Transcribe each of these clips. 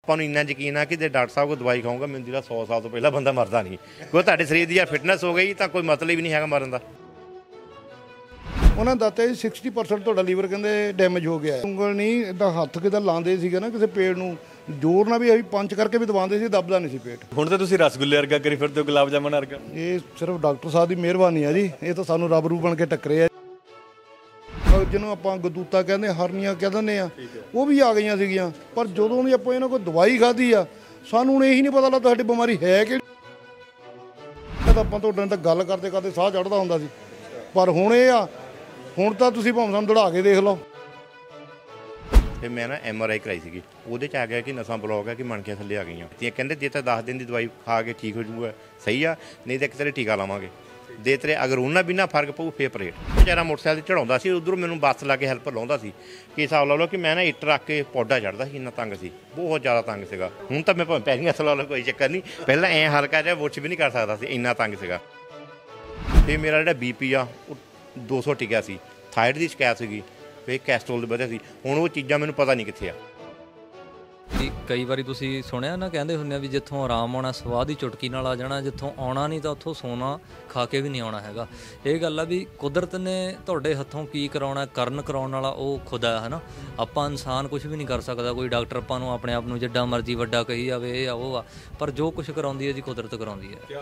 ਆਪਾਂ ਨੂੰ ਇੰਨਾ ਯਕੀਨ ਆ ਕਿ ਜੇ ਡਾਕਟਰ ਸਾਹਿਬ ਕੋਲ ਦਵਾਈ ਖਾਊਂਗਾ ਮੈਨੂੰ ਜਿਹੜਾ 100 ਸਾਲ ਤੋਂ ਪਹਿਲਾਂ ਬੰਦਾ ਮਰਦਾ ਨਹੀਂ, ਕਿਉਂਕਿ ਤੁਹਾਡੇ ਸਰੀਰ ਦੀ ਫਿਟਨੈਸ ਹੋ ਗਈ ਤਾਂ ਕੋਈ ਮਤਲਬ ਹੀ ਨਹੀਂ ਹੈਗਾ ਮਰਨ ਦਾ। ਉਹਨਾਂ ਦਾ ਤਾਂ 60% ਤੁਹਾਡਾ ਲੀਵਰ ਕਹਿੰਦੇ ਡੈਮੇਜ ਹੋ ਗਿਆ। ਉਂਗਲ ਨਹੀਂ ਇਦਾਂ ਹੱਥ ਕਿਦਾਂ ਲਾਉਂਦੇ ਸੀਗੇ ਨਾ ਕਿਸੇ ਪੇੜ ਨੂੰ, ਜ਼ੋਰ ਨਾਲ ਵੀ ਅਸੀਂ ਪੰਚ ਕਰਕੇ ਵੀ ਦਬਾਉਂਦੇ ਸੀ, ਦੱਬਦਾ ਨਹੀਂ ਸੀ ਪੇਟ। ਹੁਣ ਤਾਂ ਤੁਸੀਂ ਰਸਗੁੱਲੇ ਵਰਗਾ ਕਰੀ ਫਿਰਦੇ ਹੋ, ਗੁਲਾਬ ਜਾਮਨ ਵਰਗਾ। ਇਹ ਸਿਰਫ ਡਾਕਟਰ ਸਾਹਿਬ ਦੀ ਮਿਹਰਬਾਨੀ ਆ ਜੀ, ਇਹ ਤਾਂ ਸਾਨੂੰ ਰੱਬ ਰੂ ਬਣ ਕੇ ਟੱਕਰੇ ਆ। ਜਿਹਨੂੰ ਆਪਾਂ ਗਦੂਤਾ ਕਹਿੰਦੇ, ਹਰਨੀਆਂ ਕਹਿ ਦਿੰਦੇ ਆ, ਉਹ ਵੀ ਆ ਗਈਆਂ ਸੀਗੀਆਂ। ਪਰ ਜਦੋਂ ਵੀ ਆਪਾਂ ਇਹਨਾਂ ਕੋਲ ਦਵਾਈ ਖਾਧੀ ਆ, ਸਾਨੂੰ ਹੁਣ ਇਹੀ ਨਹੀਂ ਪਤਾ ਲੱਗਦਾ ਸਾਡੀ ਬਿਮਾਰੀ ਹੈ ਕਿ ਆਪਾਂ ਤੁਹਾਡੇ ਨਾਲ ਤਾਂ ਗੱਲ ਕਰਦੇ ਕਰਦੇ ਸਾਹ ਚੜ੍ਹਦਾ ਹੁੰਦਾ ਸੀ, ਪਰ ਹੁਣ ਇਹ ਆ, ਹੁਣ ਤਾਂ ਤੁਸੀਂ ਭਾਵੇਂ ਸਾਨੂੰ ਦੌੜਾ ਕੇ ਦੇਖ ਲਓ। ਤੇ ਮੈਂ ਨਾ MRI ਕਰਾਈ ਸੀਗੀ, ਉਹਦੇ 'ਚ ਆ ਗਿਆ ਕਿ ਨਸਾਂ ਬਲੌਕ ਹੈ, ਕਿ ਮਣਕੇ ਥੱਲੇ ਆ ਗਈਆਂ। ਤੇ ਕਹਿੰਦੇ ਜੇ ਤਾਂ 10 ਦਿਨ ਦੀ ਦਵਾਈ ਖਾ ਕੇ ਠੀਕ ਹੋ ਜੂਗਾ ਸਹੀ ਆ, ਨਹੀਂ ਤਾਂ ਇੱਕ ਤੇਰੇ ਟੀਕਾ ਲਾਵਾਂਗੇ। ਦੇ ਤੇਰੇ ਅਗਰ ਉਹਨਾਂ ਵੀ ਨਾ ਫਰਕ ਪਊ ਫੇਰ ਪਰੇਡ। ਵਿਚਾਰਾ ਮੋਟਰਸਾਈਕਲ 'ਤੇ ਚੜਾਉਂਦਾ ਸੀ, ਉੱਧਰੋਂ ਮੈਨੂੰ ਬੱਸ ਲਾ ਕੇ ਹੈਲਪ ਲਾਉਂਦਾ ਸੀ ਕਿ ਹਿਸਾਬ ਲਾ ਲਓ ਕਿ ਮੈਂ ਨਾ ਇੱਟ ਰੱਖ ਕੇ ਪੌਡਾ ਚੜ੍ਹਦਾ ਸੀ, ਇੰਨਾ ਤੰਗ ਸੀ, ਬਹੁਤ ਜ਼ਿਆਦਾ ਤੰਗ ਸੀਗਾ। ਹੁਣ ਤਾਂ ਮੈਂ ਭਾਵੇਂ ਪੈਰੀਆਂ ਹੱਥ ਲਾ ਲਓ ਕੋਈ ਚੱਕਰ ਨਹੀਂ, ਪਹਿਲਾਂ ਐਂ ਹਲਕਾ ਜਿਹਾ ਮੁੱਛ ਵੀ ਨਹੀਂ ਕਰ ਸਕਦਾ ਸੀ, ਇੰਨਾ ਤੰਗ ਸੀਗਾ। ਤੇ ਮੇਰਾ ਜਿਹੜਾ BP ਆ ਉਹ 200 ਟਿਕਿਆ ਸੀ, ਥਾਇਰਡ ਦੀ ਸ਼ਿਕਾਇਤ ਸੀਗੀ, ਫਿਰ ਕੈਸਟਰੋਲ ਦੇ ਵਧਿਆ ਸੀ। ਹੁਣ ਉਹ ਚੀਜ਼ਾਂ ਮੈਨੂੰ ਪਤਾ ਨਹੀਂ ਕਿੱਥੇ ਆ। ਕਈ ਵਾਰੀ ਤੁਸੀਂ ਸੁਣਿਆ ਨਾ, ਕਹਿੰਦੇ ਹੁੰਦੇ ਆ ਵੀ ਜਿੱਥੋਂ ਆਰਾਮ ਆਉਣਾ ਸਵਾਹ ਦੀ ਚੁਟਕੀ ਨਾਲ ਆ ਜਾਣਾ, ਜਿੱਥੋਂ ਆਉਣਾ ਨਹੀਂ ਤਾਂ ਉੱਥੋਂ ਸੋਨਾ ਖਾ ਕੇ ਵੀ ਨਹੀਂ ਆਉਣਾ ਹੈਗਾ। ਇਹ ਗੱਲ ਆ ਵੀ ਕੁਦਰਤ ਨੇ ਤੁਹਾਡੇ ਹੱਥੋਂ ਕੀ ਕਰਾਉਣਾ, ਕਰਾਉਣ ਵਾਲਾ ਉਹ ਖੁਦ ਆ, ਹੈ ਨਾ। ਆਪਾਂ ਇਨਸਾਨ ਕੁਝ ਵੀ ਨਹੀਂ ਕਰ ਸਕਦਾ, ਕੋਈ ਡਾਕਟਰ ਆਪਾਂ ਨੂੰ ਆਪਣੇ ਆਪ ਨੂੰ ਜਿੱਡਾ ਮਰਜ਼ੀ ਵੱਡਾ ਕਹੀ ਜਾਵੇ, ਇਹ ਆ ਉਹ ਆ, ਪਰ ਜੋ ਕੁਝ ਕਰਾਉਂਦੀ ਹੈ ਜੀ ਕੁਦਰਤ ਕਰਾਉਂਦੀ ਹੈ।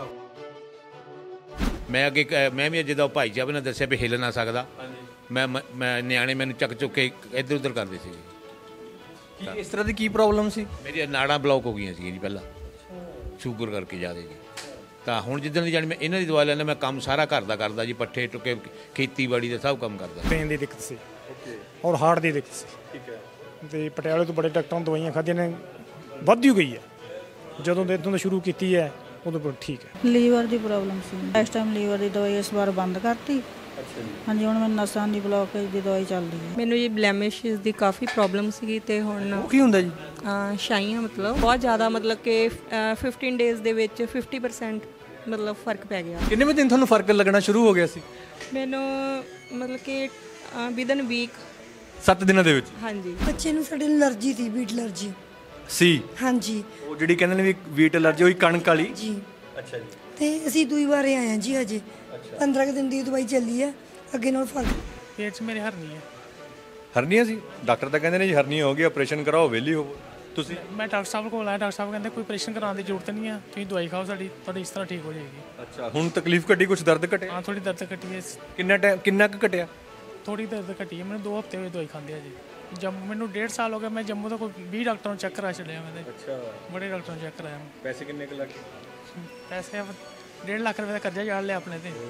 ਮੈਂ ਅੱਗੇ ਮੈਂ ਵੀ ਜਦੋਂ ਭਾਈ ਸਾਹਿਬ ਨੇ ਦੱਸਿਆ ਵੀ ਹਿੱਲ ਨਾ ਸਕਦਾ, ਮੈਂ ਨਿਆਣੇ ਮੈਨੂੰ ਚੱਕ ਚੁੱਕ ਕੇ ਇੱਧਰ ਉੱਧਰ ਕਰਦੇ ਸੀ। ਇਸ ਤਰ੍ਹਾਂ ਦੀ ਕੀ ਪ੍ਰੋਬਲਮ ਸੀ? ਮੇਰੀਆਂ ਨਾੜਾਂ ਬਲੌਕ ਹੋ ਗਈਆਂ ਸੀ ਜੀ ਪਹਿਲਾਂ, ਸ਼ੂਗਰ ਕਰਕੇ ਜ਼ਿਆਦਾ ਜੀ। ਤਾਂ ਹੁਣ ਜਿੱਦਣ ਦੀ ਜਾਣੀ ਮੈਂ ਇਹਨਾਂ ਦੀ ਦਵਾ ਲੈਂਦਾ, ਮੈਂ ਕੰਮ ਸਾਰਾ ਘਰ ਦਾ ਕਰਦਾ ਜੀ, ਪੱਠੇ ਟੁੱਕੇ, ਖੇਤੀਬਾੜੀ ਦਾ ਸਭ ਕੰਮ ਕਰਦਾ। ਪੇਨ ਦੀ ਦਿੱਕਤ ਸੀ ਔਰ ਹਾਰਟ ਦੀ ਦਿੱਕਤ ਸੀ। ਠੀਕ ਹੈ। ਤੇ ਪਟਿਆਲੇ ਤੋਂ ਬੜੇ ਡਾਕਟਰਾਂ ਤੋਂ ਦਵਾਈਆਂ ਖਾਧੀਆਂ ਨੇ, ਵੱਧਦੀ ਗਈ ਹੈ। ਜਦੋਂ ਦੇ ਤੋਂ ਸ਼ੁਰੂ ਕੀਤੀ ਹੈ ਉਦੋਂ ਤੋਂ ਠੀਕ ਹੈ। ਲੀਵਰ ਦੀ ਪ੍ਰੋਬਲਮ ਸੀ, ਇਸ ਟਾਈਮ ਲੀਵਰ ਦੀ ਦਵਾਈ ਇਸ ਵਾਰ ਬੰਦ ਕਰਤੀ। ਹਾਂਜੀ, ਹੁਣ ਮੈਨੂੰ ਨਸਾਂ ਦੀ ਬਲੌਕੇਜ ਦੀ ਦਵਾਈ ਚੱਲਦੀ ਹੈ। ਮੈਨੂੰ ਇਹ ਬਲੈਮਿਸ਼ਸ ਦੀ ਕਾਫੀ ਪ੍ਰੋਬਲਮ ਸੀਗੀ, ਤੇ ਹੁਣ ਕੀ ਹੁੰਦਾ ਜੀ? ਛਾਈਆਂ ਮਤਲਬ ਬਹੁਤ ਜ਼ਿਆਦਾ, ਮਤਲਬ ਕਿ 15 ਡੇਜ਼ ਦੇ ਵਿੱਚ 50% ਮਤਲਬ ਫਰਕ ਪੈ ਗਿਆ। ਕਿੰਨੇ ਦਿਨ ਤੁਹਾਨੂੰ ਫਰਕ ਲੱਗਣਾ ਸ਼ੁਰੂ ਹੋ ਗਿਆ ਸੀ? ਮੈਨੂੰ ਮਤਲਬ ਕਿ ਵਿਦਨ ਵੀਕ 7 ਦਿਨਾਂ ਦੇ ਵਿੱਚ। ਹਾਂਜੀ। ਬੱਚੇ ਨੂੰ ਸਾਡੇ ਐਲਰਜੀ ਸੀ, ਵੀਟ ਐਲਰਜੀ ਸੀ। ਹਾਂਜੀ। ਉਹ ਜਿਹੜੀ ਕਹਿੰਦੇ ਨੇ ਵੀ ਵੀਟ ਐਲਰਜੀ ਹੋਈ ਕਣਕ ਵਾਲੀ ਜੀ। ਅੱਛਾ ਜੀ। ਤੇ ਅਸੀਂ ਦੂਈ ਵਾਰ ਆਏ ਹਾਂ ਜੀ, ਹਜੇ 15 ਦਿਨ ਦੀ ਦਵਾਈ ਚੱਲੀ ਹੈ, ਅੱਗੇ ਨਾਲ ਫਰਕ। ਪੇਟ 'ਚ ਮੇਰੇ ਹਰਨੀ ਹੈ। ਹਰਨੀਆਂ ਸੀ? ਡਾਕਟਰ ਤਾਂ ਕਹਿੰਦੇ ਨੇ ਜੀ ਹਰਨੀਆਂ ਹੋ ਗਈ, ਆਪਰੇਸ਼ਨ ਕਰਾਓ, ਵਿਹਲੀ ਹੋਵੋ। ਤੁਸੀਂ? ਮੈਂ ਡਾਕਟਰ ਸਾਹਿਬ ਕੋਲ ਆਇਆ, ਡਾਕਟਰ ਸਾਹਿਬ ਕਹਿੰਦੇ ਕੋਈ ਆਪਰੇਸ਼ਨ ਕਰਾਉਣ ਦੀ ਜ਼ਰੂਰਤ ਨਹੀਂ ਹੈ, ਤੁਸੀਂ ਦਵਾਈ ਖਾਓ, ਤੁਹਾਡੀ ਇਸ ਤਰ੍ਹਾਂ ਠੀਕ ਹੋ ਜਾਏਗੀ। ਅੱਛਾ, ਹੁਣ ਤਕਲੀਫ ਘਟੀ, ਕੁਝ ਦਰਦ ਘਟਿਆ? ਹਾਂ, ਥੋੜੀ ਦਰਦ ਘਟੀ ਹੈ। ਕਿੰਨਾ ਕੁ ਘਟਿਆ? ਥੋੜੀ ਦਰਦ ਘਟੀ ਹੈ, ਮੈਨੂੰ 2 ਹਫ਼ਤੇ ਹੋਏ ਦਵਾਈ ਖਾਂਦੇ ਆ ਜੀ। ਮੈਨੂੰ 1.5 ਸਾਲ ਹੋ ਗਿਆ, ਮੈਂ ਜੰਮੂ ਤੋਂ ਕੋਈ 20 ਡਾਕਟਰਾਂ ਨੂੰ ਚੈੱਕ ਕਰਾ ਛੱਡਿਆ ਮੈਂ। ਅੱਛਾ। ਬੜੇ ਡਾਕਟਰਾਂ ਨੂੰ ਚੈੱਕ ਕਰਾਇਆ। ਪੈਸੇ ਕਿੰਨੇ ਕੁ ਲੱਗੇ? ਪੈਸੇ 1.5 ਲੱਖ ਰੁਪਏ ਦਾ ਕਰਜ਼ਾ ਜੜ ਲਿਆ ਆਪਣੇ ਤੇ।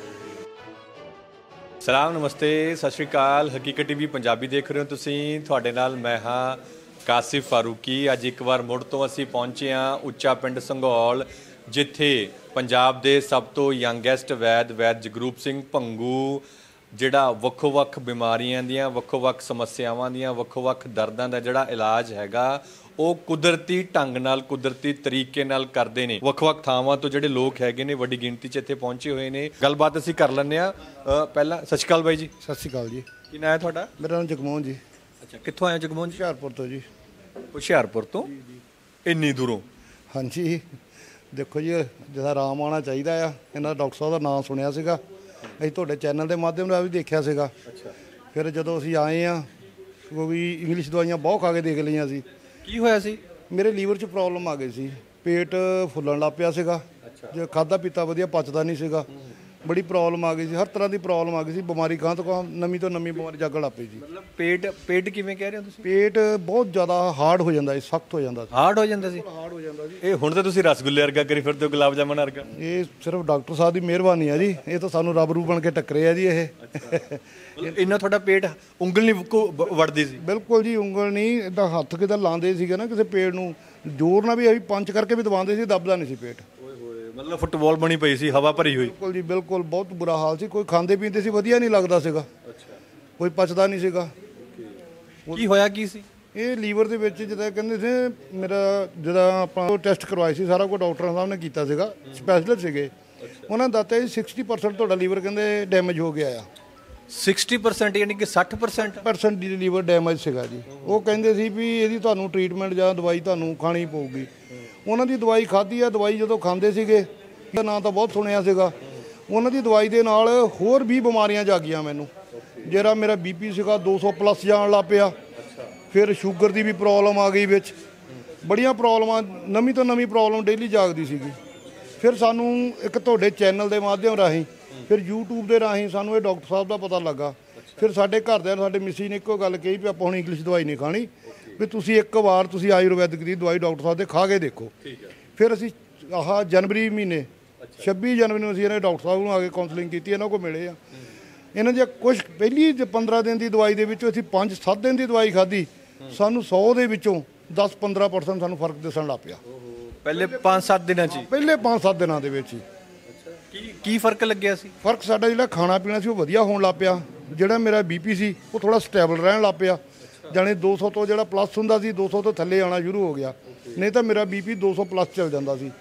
ਸਲਾਮ, ਨਮਸਤੇ, ਸਤਿ ਸ਼੍ਰੀ ਅਕਾਲ। ਹਕੀਕਤ TV ਪੰਜਾਬੀ ਦੇਖ ਰਹੇ ਹੋ ਤੁਸੀਂ, ਤੁਹਾਡੇ ਨਾਲ ਮੈਂ ਹਾਂ ਕਾਸਿਫ ਫਾਰੂਕੀ। ਅੱਜ ਇੱਕ ਵਾਰ ਮੁੜ ਤੋਂ ਅਸੀਂ ਪਹੁੰਚੇ ਹਾਂ ਉੱਚਾ ਪਿੰਡ ਸੰਘੌਲ, ਜਿੱਥੇ ਪੰਜਾਬ ਦੇ ਸਭ ਤੋਂ ਯੰਗੈਸਟ ਵੈਦ ਜਗਰੂਪ ਸਿੰਘ ਭੰਗੂ, ਜਿਹੜਾ ਵੱਖੋ-ਵੱਖ ਬਿਮਾਰੀਆਂ ਦੀਆਂ, ਵੱਖੋ-ਵੱਖ ਸਮੱਸਿਆਵਾਂ ਦੀਆਂ, ਵੱਖੋ-ਵੱਖ ਦਰਦਾਂ ਦਾ ਜਿਹੜਾ ਇਲਾਜ ਹੈਗਾ ਉਹ ਕੁਦਰਤੀ ਢੰਗ ਨਾਲ, ਕੁਦਰਤੀ ਤਰੀਕੇ ਨਾਲ ਕਰਦੇ ਨੇ। ਵੱਖ-ਵੱਖ ਥਾਵਾਂ ਤੋਂ ਜਿਹੜੇ ਲੋਕ ਹੈਗੇ ਨੇ ਵੱਡੀ ਗਿਣਤੀ 'ਚ ਇੱਥੇ ਪਹੁੰਚੇ ਹੋਏ ਨੇ। ਗੱਲਬਾਤ ਅਸੀਂ ਕਰ ਲੈਂਦੇ ਹਾਂ। ਪਹਿਲਾਂ ਸਤਿ ਸ਼੍ਰੀ ਅਕਾਲ ਬਾਈ ਜੀ। ਸਤਿ ਸ਼੍ਰੀ ਅਕਾਲ ਜੀ। ਕੀ ਨਾਂ ਹੈ ਤੁਹਾਡਾ? ਮੇਰਾ ਨਾਮ ਜਗਮੋਹਨ ਜੀ। ਅੱਛਾ, ਕਿੱਥੋਂ ਆਏ ਜਗਮੋਹਨ ਜੀ? ਹੁਸ਼ਿਆਰਪੁਰ ਤੋਂ ਜੀ। ਹੁਸ਼ਿਆਰਪੁਰ ਤੋਂ? ਇੰਨੀ ਦੂਰੋਂ? ਹਾਂਜੀ, ਦੇਖੋ ਜੀ, ਜਿਹਦਾ ਆਰਾਮ ਆਉਣਾ ਚਾਹੀਦਾ ਆ, ਇਹਨਾਂ ਦਾ ਡਾਕਟਰ ਸਾਹਿਬ ਦਾ ਨਾਮ ਸੁਣਿਆ ਸੀਗਾ, ਅਸੀਂ ਤੁਹਾਡੇ ਚੈਨਲ ਦੇ ਮਾਧਿਅਮ ਨਾਲ ਵੀ ਦੇਖਿਆ ਸੀਗਾ। ਫਿਰ ਜਦੋਂ ਅਸੀਂ ਆਏ ਹਾਂ, ਕਿਉਂਕਿ ਇੰਗਲਿਸ਼ ਦਵਾਈਆਂ ਬਹੁਤ ਖਾ ਕੇ ਦੇਖ ਲਈਆਂ ਸੀ। ਕੀ ਹੋਇਆ ਸੀ? ਮੇਰੇ ਲੀਵਰ 'ਚ ਪ੍ਰੋਬਲਮ ਆ ਗਈ ਸੀ, ਪੇਟ ਫੁੱਲਣ ਲੱਗ ਪਿਆ ਸੀਗਾ, ਜੇ ਖਾਧਾ ਪੀਤਾ ਵਧੀਆ ਪਚਦਾ ਨਹੀਂ ਸੀਗਾ, ਬੜੀ ਪ੍ਰੋਬਲਮ ਆ ਗਈ ਸੀ, ਹਰ ਤਰ੍ਹਾਂ ਦੀ ਪ੍ਰੋਬਲਮ ਆ ਗਈ ਸੀ। ਬਿਮਾਰੀ ਗਾਂ ਤੋਂ ਗਾਂ ਨਵੀਂ ਤੋਂ ਨਵੀਂ ਬਿਮਾਰੀ ਜਾਗਣ ਲੱਗ ਪਈ ਜੀ। ਮਤਲਬ ਪੇਟ ਕਿਵੇਂ ਕਹਿ ਰਹੇ ਹੋ ਤੁਸੀਂ? ਪੇਟ ਬਹੁਤ ਜ਼ਿਆਦਾ ਹਾਰਡ ਹੋ ਜਾਂਦਾ ਸੀ, ਸਖਤ ਹੋ ਜਾਂਦਾ ਸੀ। ਹਾਰਡ ਹੋ ਜਾਂਦਾ ਸੀ? ਹਾਰਡ ਹੋ ਜਾਂਦਾ ਸੀ। ਇਹ ਹੁਣ ਤਾਂ ਤੁਸੀਂ ਰਸਗੁੱਲੇ ਵਰਗਾ ਕਰੀ ਫਿਰਦੇ ਹੋ, ਗੁਲਾਬ ਜਾਮਨ ਵਰਗਾ। ਇਹ ਸਿਰਫ ਡਾਕਟਰ ਸਾਹਿਬ ਦੀ ਮਿਹਰਬਾਨੀ ਆ ਜੀ, ਇਹ ਤਾਂ ਸਾਨੂੰ ਰੱਬ ਰੂ ਬਣ ਕੇ ਟੱਕਰੇ ਆ ਜੀ। ਇਹ ਇੰਨਾ ਤੁਹਾਡਾ ਪੇਟ ਉਂਗਲ ਨਹੀਂ ਵੜਦੀ ਸੀ? ਬਿਲਕੁਲ ਜੀ, ਉਂਗਲ ਨਹੀਂ ਇਦਾਂ ਹੱਥ ਕਿਦਾਂ ਲਾਉਂਦੇ ਸੀਗੇ ਨਾ ਕਿਸੇ ਪੇੜ ਨੂੰ, ਜ਼ੋਰ ਨਾਲ ਵੀ ਅਸੀਂ ਪੰਚ ਕਰਕੇ ਵੀ ਦਬਾਉਂਦੇ ਸੀ, ਦੱਬਦਾ ਨਹੀਂ ਸੀ ਪੇਟ। ਮਤਲਬ ਫੁੱਟਬਾਲ ਬਣੀ ਪਈ ਸੀ, ਹਵਾ ਭਰੀ ਹੋਈ। ਬਿਲਕੁਲ ਜੀ, ਬਿਲਕੁਲ ਬਹੁਤ ਬੁਰਾ ਹਾਲ ਸੀ। ਕੋਈ ਖਾਂਦੇ ਪੀਂਦੇ ਸੀ, ਵਧੀਆ ਨਹੀਂ ਲੱਗਦਾ ਸੀਗਾ, ਕੋਈ ਪਚਦਾ ਨਹੀਂ ਸੀਗਾ। ਕੀ ਹੋਇਆ ਕੀ ਸੀ? ਇਹ ਲੀਵਰ ਦੇ ਵਿੱਚ ਜਿੱਦਾਂ ਕਹਿੰਦੇ ਸੀ, ਮੇਰਾ ਜਿਹੜਾ ਆਪਾਂ ਟੈਸਟ ਕਰਵਾਏ ਸੀ, ਸਾਰਾ ਕੁਝ ਡਾਕਟਰਾਂ ਸਾਹਿਬ ਨੇ ਕੀਤਾ ਸੀਗਾ, ਸਪੈਸ਼ਲਿਸਟ ਸੀਗੇ। ਉਹਨਾਂ ਦਾ ਤਾਂ 60% ਤੁਹਾਡਾ ਲੀਵਰ ਕਹਿੰਦੇ ਡੈਮੇਜ ਹੋ ਗਿਆ ਆ। 60% ਯਾਨੀ ਕਿ 60% ਦੀ ਲੀਵਰ ਡੈਮੇਜ ਸੀਗਾ ਜੀ। ਉਹ ਕਹਿੰਦੇ ਸੀ ਵੀ ਇਹਦੀ ਤੁਹਾਨੂੰ ਟ੍ਰੀਟਮੈਂਟ ਜਾਂ ਦਵਾਈ ਤੁਹਾਨੂੰ ਖਾਣੀ ਪਊਗੀ। ਉਹਨਾਂ ਦੀ ਦਵਾਈ ਖਾਧੀ ਆ। ਦਵਾਈ ਜਦੋਂ ਖਾਂਦੇ ਸੀਗੇ, ਇਹਦਾ ਨਾਂ ਤਾਂ ਬਹੁਤ ਸੁਣਿਆ ਸੀਗਾ। ਉਹਨਾਂ ਦੀ ਦਵਾਈ ਦੇ ਨਾਲ ਹੋਰ ਵੀ ਬਿਮਾਰੀਆਂ ਜਾਗੀਆਂ ਮੈਨੂੰ। ਜਿਹੜਾ ਮੇਰਾ ਬੀਪੀ ਸੀਗਾ 200 ਪਲੱਸ ਜਾਣ ਲੱਗ ਪਿਆ। ਫਿਰ ਸ਼ੂਗਰ ਦੀ ਵੀ ਪ੍ਰੋਬਲਮ ਆ ਗਈ ਵਿੱਚ। ਬੜੀਆਂ ਪ੍ਰੋਬਲਮਾਂ, ਨਵੀਂ ਤੋਂ ਨਵੀਂ ਪ੍ਰੋਬਲਮ ਡੇਲੀ ਜਾਗਦੀ ਸੀਗੀ। ਫਿਰ ਸਾਨੂੰ ਇੱਕ ਤੁਹਾਡੇ ਚੈਨਲ ਦੇ ਮਾਧਿਅਮ ਰਾਹੀਂ, ਫਿਰ YouTube ਦੇ ਰਾਹੀਂ ਸਾਨੂੰ ਇਹ ਡਾਕਟਰ ਸਾਹਿਬ ਦਾ ਪਤਾ ਲੱਗਾ। ਫਿਰ ਸਾਡੇ ਘਰਦਿਆਂ, ਸਾਡੇ ਮਿਸੀ ਨੇ ਇੱਕੋ ਗੱਲ ਕਹੀ ਵੀ ਆਪਾਂ ਹੁਣ ਇੰਗਲਿਸ਼ ਦਵਾਈ ਨਹੀਂ ਖਾਣੀ, ਵੀ ਤੁਸੀਂ ਇੱਕ ਵਾਰ ਤੁਸੀਂ ਆਯੁਰਵੈਦਿਕ ਦੀ ਦਵਾਈ ਡਾਕਟਰ ਸਾਹਿਬ ਦੇ ਖਾ ਕੇ ਦੇਖੋ। ਫਿਰ ਅਸੀਂ ਜਨਵਰੀ ਮਹੀਨੇ 26 ਜਨਵਰੀ ਨੂੰ ਅਸੀਂ ਇਹਨਾਂ ਡਾਕਟਰ ਸਾਹਿਬ ਨੂੰ ਆ ਕੇ ਕਾਉਂਸਲਿੰਗ ਕੀਤੀ, ਇਹਨਾਂ ਕੋਲ ਮਿਲੇ ਆ। ਇਹਨਾਂ ਦੀਆਂ ਕੁਝ ਪਹਿਲੀ 15 ਦਿਨ ਦੀ ਦਵਾਈ ਦੇ ਵਿੱਚੋਂ ਅਸੀਂ 5-7 ਦਿਨ ਦੀ ਦਵਾਈ ਖਾਧੀ, ਸਾਨੂੰ 100 ਦੇ ਵਿੱਚੋਂ 10-15% ਸਾਨੂੰ ਫਰਕ ਦਿਸਣ ਲੱਗ ਪਿਆ। ਪਹਿਲੇ 5-7 ਦਿਨਾਂ 'ਚ? ਪਹਿਲੇ 5-7 ਦਿਨਾਂ ਦੇ ਵਿੱਚ ਹੀ। ਕੀ ਫਰਕ ਲੱਗਿਆ ਸੀ? ਫਰਕ ਸਾਡਾ ਜਿਹੜਾ ਖਾਣਾ ਪੀਣਾ ਸੀ ਉਹ ਵਧੀਆ ਹੋਣ ਲੱਗ ਪਿਆ। ਜਿਹੜਾ ਮੇਰਾ ਬੀਪੀ ਸੀ ਉਹ ਥੋੜਾ ਸਟੇਬਲ ਰਹਿਣ ਲੱਗ ਪਿਆ। ਜਾਣੀ 200 ਤੋਂ ਜਿਹੜਾ ਪਲੱਸ ਹੁੰਦਾ ਸੀ 200 ਤੋਂ ਥੱਲੇ ਆਉਣਾ ਸ਼ੁਰੂ ਹੋ ਗਿਆ। ਨਹੀਂ ਤਾਂ ਮੇਰਾ ਬੀਪੀ 200 ਪਲੱਸ ਚੱਲ ਜਾਂਦਾ ਸੀ